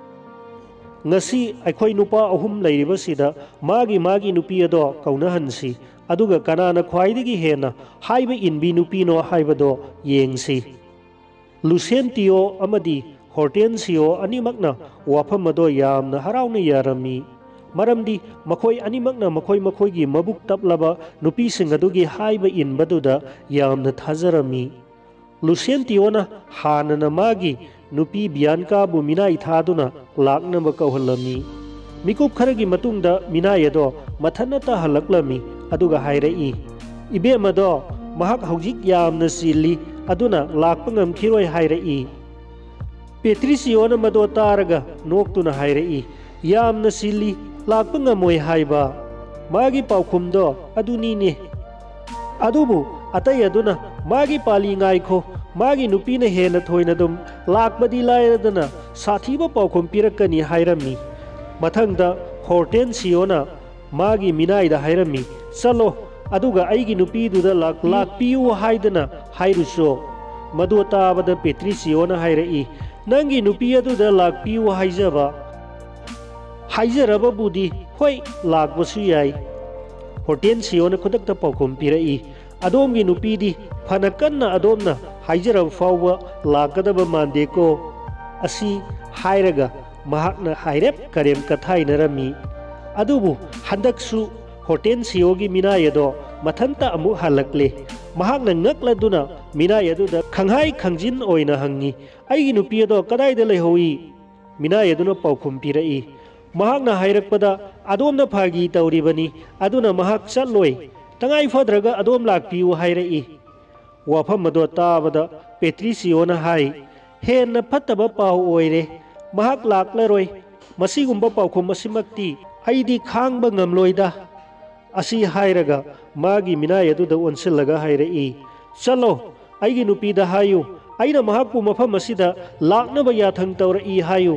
ꯉꯁꯤ ꯑꯩꯈꯣꯏ ꯅꯨꯄꯥ ꯑꯍꯨꯝ ꯂꯩꯔꯤꯕꯁꯤꯗ ꯃꯥꯒꯤ ꯃꯥꯒꯤ ꯅꯨꯄꯤ ꯑꯗꯣ ꯀꯧꯅꯍꯟꯁꯤ, ꯑꯗꯨꯒ ꯀꯅꯥꯅ ꯈ꯭ꯋꯥꯏꯗꯒꯤ ꯍꯦꯟꯅ ꯍꯥꯏꯕ ꯏꯟꯕꯤ ꯅꯨꯄꯤꯅꯣ ꯍꯥꯏꯕꯗꯣ ꯌꯦꯡꯁꯤ"꯫ ꯂꯨꯁꯦꯟꯇꯤꯌꯣ ꯑꯃꯗꯤ ꯍꯣꯔꯇꯦꯟꯁꯤꯌꯣ ꯑꯅꯤꯃꯛꯅ ꯋꯥꯐꯝ ꯑꯗꯣ ꯌꯥꯝꯅ ꯍꯔꯥꯎꯅ ꯌꯥꯔꯝꯃꯤ, ꯃꯔꯝꯗꯤ ꯃꯈꯣꯏ ꯑꯅꯤꯃꯛꯅ ꯃꯈꯣꯏ ꯃꯈꯣꯏꯒꯤ ꯃꯕꯨꯛ ꯇꯞꯂꯕ ꯅꯨꯄꯤꯁꯤꯡ ꯑꯗꯨꯒꯤ ꯍꯥꯏꯕ ꯏꯟꯕꯗꯨꯗ ꯌꯥꯝꯅ ꯊꯥꯖꯔꯝꯃꯤ꯫ ꯂꯨꯁꯦꯟꯇꯤꯌꯣꯅ ꯍꯥꯟꯅꯅ ꯃꯥꯒꯤ ꯅꯨꯄꯤ ꯕꯤꯌꯥꯟꯀꯥꯕꯨ ꯃꯤꯅꯥꯏ ꯊꯥꯗꯨꯅ ꯂꯥꯛꯅꯕ ꯀꯧꯍꯜꯂꯝꯃꯤ꯫ ꯃꯤꯀꯨꯞ ꯈꯔꯒꯤ ꯃꯇꯨꯡꯗ ꯃꯤꯅꯥꯏ ꯑꯗꯣ ꯃꯊꯟꯇ ꯍꯜꯂꯛꯂꯝꯃꯤ, ꯑꯗꯨꯒ ꯍꯥꯏꯔꯛꯏ, "ꯏꯕꯦꯝꯃꯗꯣ ꯃꯍꯥꯛ ꯍꯧꯖꯤꯛ ꯌꯥꯝꯅ ꯆꯤꯜꯂꯤ, ꯑꯗꯨꯅ ꯂꯥꯛꯄ ꯉꯝꯈꯤꯔꯣꯏ" ꯍꯥꯏꯔꯛꯏ꯫ ꯄꯦꯇ꯭ꯔꯤꯁꯤꯌꯣꯅ ꯃꯗꯣ ꯇꯥꯔꯒ ꯅꯣꯛꯇꯨꯅ ꯍꯥꯏꯔꯛꯏ, "ꯌꯥꯝꯅ ꯆꯤꯜꯂꯤ, ꯂꯥꯛꯄ ꯉꯝꯃꯣꯏ ꯍꯥꯏꯕ? ꯃꯥꯒꯤ ꯄꯥꯎꯈꯨꯝꯗꯣ ꯑꯗꯨꯅꯤꯅꯦ꯫ ꯑꯗꯨꯕꯨ ꯑꯇꯩ ꯑꯗꯨꯅ ꯃꯥꯒꯤ ꯄꯥꯂꯤ ꯉꯥꯏꯈꯣ, ꯃꯥꯒꯤ ꯅꯨꯄꯤꯅ ꯍꯦꯟꯅ ꯊꯣꯏꯅ ꯑꯗꯨꯝ ꯂꯥꯛꯄꯗꯤ ꯂꯥꯏꯔꯗꯅ ꯁꯥꯊꯤꯕ ꯄꯥꯎꯈꯨꯝ ꯄꯤꯔꯛꯀꯅꯤ" ꯍꯥꯏꯔꯝꯃꯤ꯫ ꯃꯊꯪꯗ ꯍꯣꯔꯇꯦꯟꯁꯤꯌꯣꯅ ꯃꯥꯒꯤ ꯃꯤꯅꯥꯏꯗ ꯍꯥꯏꯔꯝꯃꯤ, "ꯆꯠꯂꯣ, ꯑꯗꯨꯒ ꯑꯩꯒꯤ ꯅꯨꯄꯤꯗꯨꯗ ꯂꯥꯛꯄꯤꯌꯨ ꯍꯥꯏꯗꯅ ꯍꯥꯏꯔꯨꯆꯣ"꯫ ꯃꯗꯨ ꯇꯥꯕꯗ ꯄꯦꯇ꯭ꯔꯤꯁꯤꯌꯣꯅ ꯍꯥꯏꯔꯛꯏ, "ꯅꯪꯒꯤ ꯅꯨꯄꯤ ꯑꯗꯨꯗ ꯂꯥꯛꯄꯤꯌꯨ ꯍꯥꯏꯖꯕ ꯍꯥꯏꯖꯔꯕꯕꯨꯗꯤ ꯍꯣꯏ, ꯂꯥꯛꯄꯁꯨ ꯌꯥꯏ"꯫ ꯍꯣꯔꯇꯦꯟꯁꯤꯌꯣꯅ ꯈꯨꯗꯛꯇ ꯄꯥꯎꯈꯨꯝ ꯄꯤꯔꯛꯏ, "ꯑꯗꯣꯝꯒꯤ ꯅꯨꯄꯤꯗꯤ ꯐꯅ ꯀꯟꯅ ꯑꯗꯣꯝꯅ ꯍꯥꯏꯖꯔꯕ ꯐꯥꯎꯕ ꯂꯥꯛꯀꯗꯕ ꯃꯥꯟꯗꯦꯀꯣ"꯫ ꯑꯁꯤ ꯍꯥꯏꯔꯒ ꯃꯍꯥꯛꯅ ꯍꯥꯏꯔꯦꯞ ꯀꯔꯦꯝ ꯀꯊꯥꯏꯅꯔꯝꯃꯤ꯫ ꯑꯗꯨꯕꯨ ꯍꯟꯗꯛꯁꯨ ꯍꯣꯔꯇꯦꯟꯁꯤꯌꯣꯒꯤ ꯃꯤꯅꯥꯏ ꯑꯗꯣ ꯃꯊꯟꯇ ꯑꯃꯨꯛ ꯍꯜꯂꯛꯂꯦ꯫ ꯃꯍꯥꯛꯅ ꯉꯛꯂꯗꯨꯅ ꯃꯤꯅꯥꯏ ꯑꯗꯨꯗ ꯈꯪꯍꯥꯏ ꯈꯪꯖꯤꯟ ꯑꯣꯏꯅ ꯍꯪꯉꯤ, "ꯑꯩꯒꯤ ꯅꯨꯄꯤ ꯑꯗꯣ ꯀꯗꯥꯏꯗ ꯂꯩꯍꯧꯏ"꯫ ꯃꯤꯅꯥꯏ ꯑꯗꯨꯅ ꯄꯥꯎꯈꯨꯝ ꯄꯤꯔꯛꯏ, "ꯃꯍꯥꯛꯅ ꯍꯥꯏꯔꯛꯄꯗ ꯑꯗꯣꯝꯅ ꯐꯥꯒꯤ ꯇꯧꯔꯤꯕꯅꯤ, ꯑꯗꯨꯅ ꯃꯍꯥꯛ ꯆꯠꯂꯣꯏ, ꯇꯉꯥꯏ ꯐꯗ꯭ꯔꯒ ꯑꯗꯣꯝ ꯂꯥꯛꯄꯤꯌꯨ ꯍꯥꯏꯔꯛꯏ"꯫ ꯋꯥꯐꯝ ꯑꯗꯣ ꯇꯥꯕꯗ ꯄꯦꯇ꯭ꯔꯤꯁꯤꯌꯣꯅ ꯍꯥꯏ, "ꯍꯦꯟꯅ ꯐꯠꯇꯕ ꯄꯥꯎ ꯑꯣꯏꯔꯦ, ꯃꯍꯥꯛ ꯂꯥꯛꯂꯔꯣꯏ꯫ ꯃꯁꯤꯒꯨꯝꯕ ꯄꯥꯎꯈꯨꯝ ꯑꯁꯤꯃꯛꯇꯤ ꯑꯩꯗꯤ ꯈꯥꯡꯕ ꯉꯝꯂꯣꯏꯗ"꯫ ꯑꯁꯤ ꯍꯥꯏꯔꯒ ꯃꯥꯒꯤ ꯃꯤꯅꯥꯏ ꯑꯗꯨꯗ ꯑꯣꯟꯁꯤꯜꯂꯒ ꯍꯥꯏꯔꯛꯏ, "ꯆꯠꯂꯣ, ꯑꯩꯒꯤ ꯅꯨꯄꯤꯗ ꯍꯥꯏꯌꯨ, ꯑꯩꯅ ꯃꯍꯥꯛꯄꯨ ꯃꯐꯝ ꯑꯁꯤꯗ ꯂꯥꯛꯅꯕ ꯌꯥꯊꯪ ꯇꯧꯔꯛꯏ ꯍꯥꯏꯌꯨ"꯫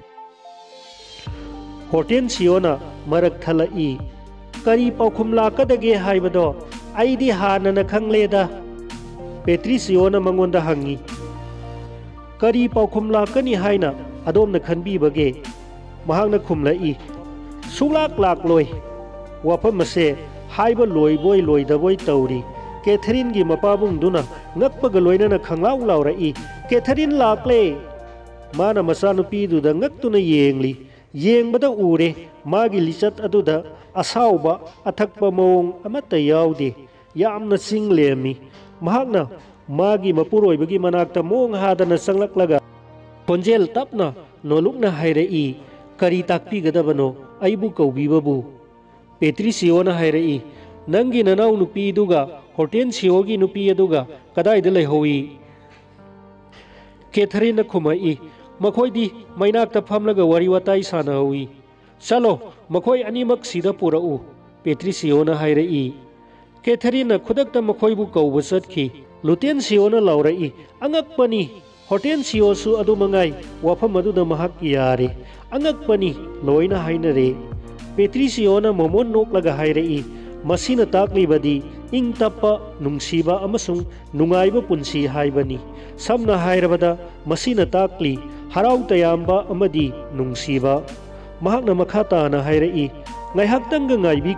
ꯍꯣꯔꯇꯦꯟꯁꯤꯌꯣꯅ ꯃꯔꯛ ꯊꯠꯂꯛꯏ, "ꯀꯔꯤ ꯄꯥꯎꯈꯨꯝ ꯂꯥꯛꯀꯗꯒꯦ ꯍꯥꯏꯕꯗꯣ ꯑꯩꯗꯤ ꯍꯥꯟꯅꯅ ꯈꯪꯂꯦꯗ"꯫ ꯄꯦꯇ꯭ꯔꯤꯁꯤꯌꯣꯅ ꯃꯉꯣꯟꯗ ꯍꯪꯉꯤ, "ꯀꯔꯤ ꯄꯥꯎꯈꯨꯝ ꯂꯥꯛꯀꯅꯤ ꯍꯥꯏꯅ ꯑꯗꯣꯝꯅ ꯈꯟꯕꯤꯕꯒꯦ"꯫ ꯃꯍꯥꯛꯅ ꯈꯨꯝꯂꯛꯏ, "ꯁꯨꯡꯂꯥꯛ ꯂꯥꯛꯂꯣꯏ"꯫ ꯋꯥꯐꯝ ꯑꯁꯦ ꯍꯥꯏꯕ ꯂꯣꯏꯕꯣꯏ ꯂꯣꯏꯗꯕꯣꯏ ꯇꯧꯔꯤ꯫ ꯀꯦꯊꯔꯤꯟꯒꯤ ꯃꯄꯥꯕꯨꯡꯗꯨꯅ ꯉꯛꯄꯒ ꯂꯣꯏꯅꯅ ꯈꯪꯂꯥꯎ ꯂꯥꯎꯔꯛꯏ, "ꯀꯦꯊꯔꯤꯟ ꯂꯥꯛꯂꯦ"꯫ ꯃꯥꯅ ꯃꯆꯥꯅꯨꯄꯤꯗꯨꯗ ꯉꯛꯇꯨꯅ ꯌꯦꯡꯂꯤ꯫ ꯌꯦꯡꯕꯗ ꯎꯔꯦ ꯃꯥꯒꯤ ꯂꯤꯆꯠ ꯑꯗꯨꯗ ꯑꯁꯥꯎꯕ ꯑꯊꯛꯄ ꯃꯑꯣꯡ ꯑꯃꯠꯇ ꯌꯥꯎꯗꯦ, ꯌꯥꯝꯅ ꯆꯤꯡ ꯂꯦꯝꯃꯤ꯫ ꯃꯍꯥꯛꯅ ꯃꯥꯒꯤ ꯃꯄꯨꯔꯣꯏꯕꯒꯤ ꯃꯅꯥꯛꯇ ꯃꯣꯡ ꯍꯥꯗꯅ ꯆꯪꯂꯛꯂꯒ ꯈꯣꯟꯖꯦꯜ ꯇꯞꯅ ꯅꯣꯜꯂꯨꯛꯅ ꯍꯥꯏꯔꯛꯏ, "ꯀꯔꯤ ꯇꯥꯛꯄꯤꯒꯗꯕꯅꯣ ꯑꯩꯕꯨ ꯀꯧꯕꯤꯕꯕꯨ"꯫ ꯄꯦꯇ꯭ꯔꯤꯁꯤꯌꯣꯅ ꯍꯥꯏꯔꯛꯏ, "ꯅꯪꯒꯤ ꯅꯅꯥꯎ ꯅꯨꯄꯤꯗꯨꯒ ꯍꯣꯔꯇꯦꯟꯁꯤꯌꯣꯒꯤ ꯅꯨꯄꯤ ꯑꯗꯨꯒ ꯀꯗꯥꯏꯗ ꯂꯩꯍꯧꯏ"꯫ ꯀꯦꯊꯔꯤꯟꯅ ꯈꯨꯝꯃꯛꯏ, "ꯃꯈꯣꯏꯗꯤ ꯃꯩꯅꯥꯛꯇ ꯐꯝꯂꯒ ꯋꯥꯔꯤ ꯋꯥꯇꯥꯏ ꯁꯥꯅꯍꯧꯏ"꯫ "ꯆꯠꯂꯣ, ꯃꯈꯣꯏ ꯑꯅꯤꯃꯛ ꯁꯤꯗ ꯄꯨꯔꯛꯎ", ꯄꯦꯇ꯭ꯔꯤꯁꯤꯌꯣꯅ ꯍꯥꯏꯔꯛꯏ꯫ ꯀꯦꯊꯔꯤꯟꯅ ꯈꯨꯗꯛꯇ ꯃꯈꯣꯏꯕꯨ ꯀꯧꯕ ꯆꯠꯈꯤ꯫ ꯂꯨꯇꯦꯟꯁꯤꯌꯣꯅ ꯂꯥꯎꯔꯛꯏ, "ꯑꯉꯛꯄꯅꯤ, ꯍꯣꯔꯇꯦꯟꯁꯤꯌꯣꯁꯨ ꯑꯗꯨꯃꯉꯥꯏ, ꯋꯥꯐꯝ ꯑꯗꯨꯗ ꯃꯍꯥꯛ ꯌꯥꯔꯦ꯫ ꯑꯉꯛꯄꯅꯤ, ꯂꯣꯏꯅ ꯍꯥꯏꯅꯔꯦ"꯫ ꯄꯦꯇ꯭ꯔꯤꯁꯤꯌꯣꯅ ꯃꯣꯃꯣꯟ ꯅꯣꯛꯂꯒ ꯍꯥꯏꯔꯛꯏ, "ꯃꯁꯤꯅ ꯇꯥꯛꯂꯤꯕꯗꯤ ꯏꯪ ꯇꯞꯄ, ꯅꯨꯡꯁꯤꯕ ꯑꯃꯁꯨꯡ ꯅꯨꯡꯉꯥꯏꯕ ꯄꯨꯟꯁꯤ ꯍꯥꯏꯕꯅꯤ꯫ ꯁꯝꯅ ꯍꯥꯏꯔꯕꯗ ꯃꯁꯤꯅ ꯇꯥꯛꯂꯤ ꯍꯔꯥꯎ ꯇꯌꯥꯝꯕ ꯑꯃꯗꯤ ꯅꯨꯡꯁꯤꯕ"꯫ ꯃꯍꯥꯛꯅ ꯃꯈꯥ ꯇꯥꯅ ꯍꯥꯏꯔꯛꯏ, "ꯉꯥꯏꯍꯥꯛꯇꯪꯒ ꯉꯥꯏꯕꯤꯈꯣ,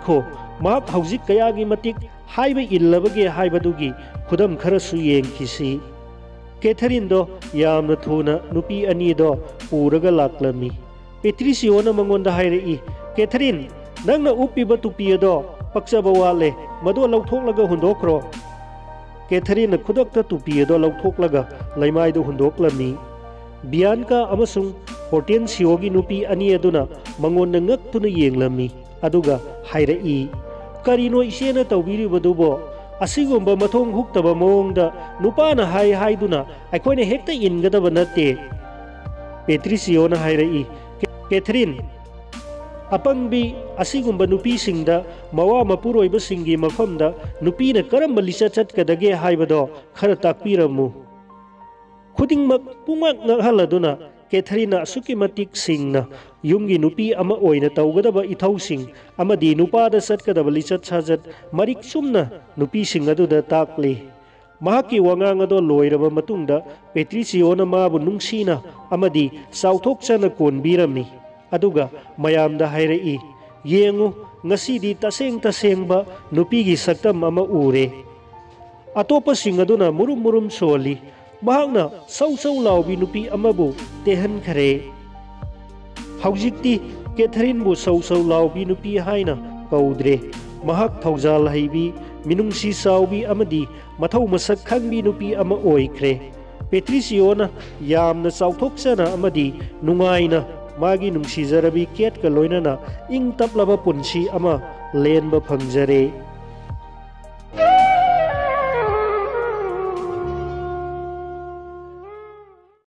mahak hauzik kayagi matik haiba illabage haibadughi khudam kharasu yengkisi Catherine do yamna thuna nupi ani do puraga laklami Patricio na mangonda hairei Catherine nangna upiba tupi do pakchaba wale madu lautholaga hundokro Catherine khudakta tupi do lautholaga laimai do hundoklami Bianca amasung Hortensio gi nupi ani aduna mangonda ngaktuna yenglami aduga hairei karino isena tawbiribadubo asigumba mathong huktaba mawongda nupana hai haiduna aikoine hekta ingadaba natte Patricio na hairei Catherine apangbi asigumba nupi singda mawa mapuroiba singi mafamda nupi na karamba lisa chatkadage haibado khara takpiramu khudingmak pungmak nghaladuna Catherine asuki matik singna yumgi nupi ama oina tawgadaba ithau-sing amadi nupada satkadaba lichat sajat marik sumna nupi sing aduda takli mahaki wangang ado loiraba matungda Patricio na mabu nungsina amadi sauthokchana konbirami aduga mayamda hairei yengu ngasidi taseng tasengba nupigi saktam ama ure atopa sing aduna murum murum soli mahakna sau sau laubi nupi amabu tehan khare haujikti Catherine bu sau sau laubi nupi haina kaudre mahak thaujal haibi minungsi saubi amadi mathau masak khangbi nupi ama oikre Patricio na yamna sauthokchana amadi nungaina magi nungsi jarabi Kate ka loinana ing taplaba punsi ama lenba phangjare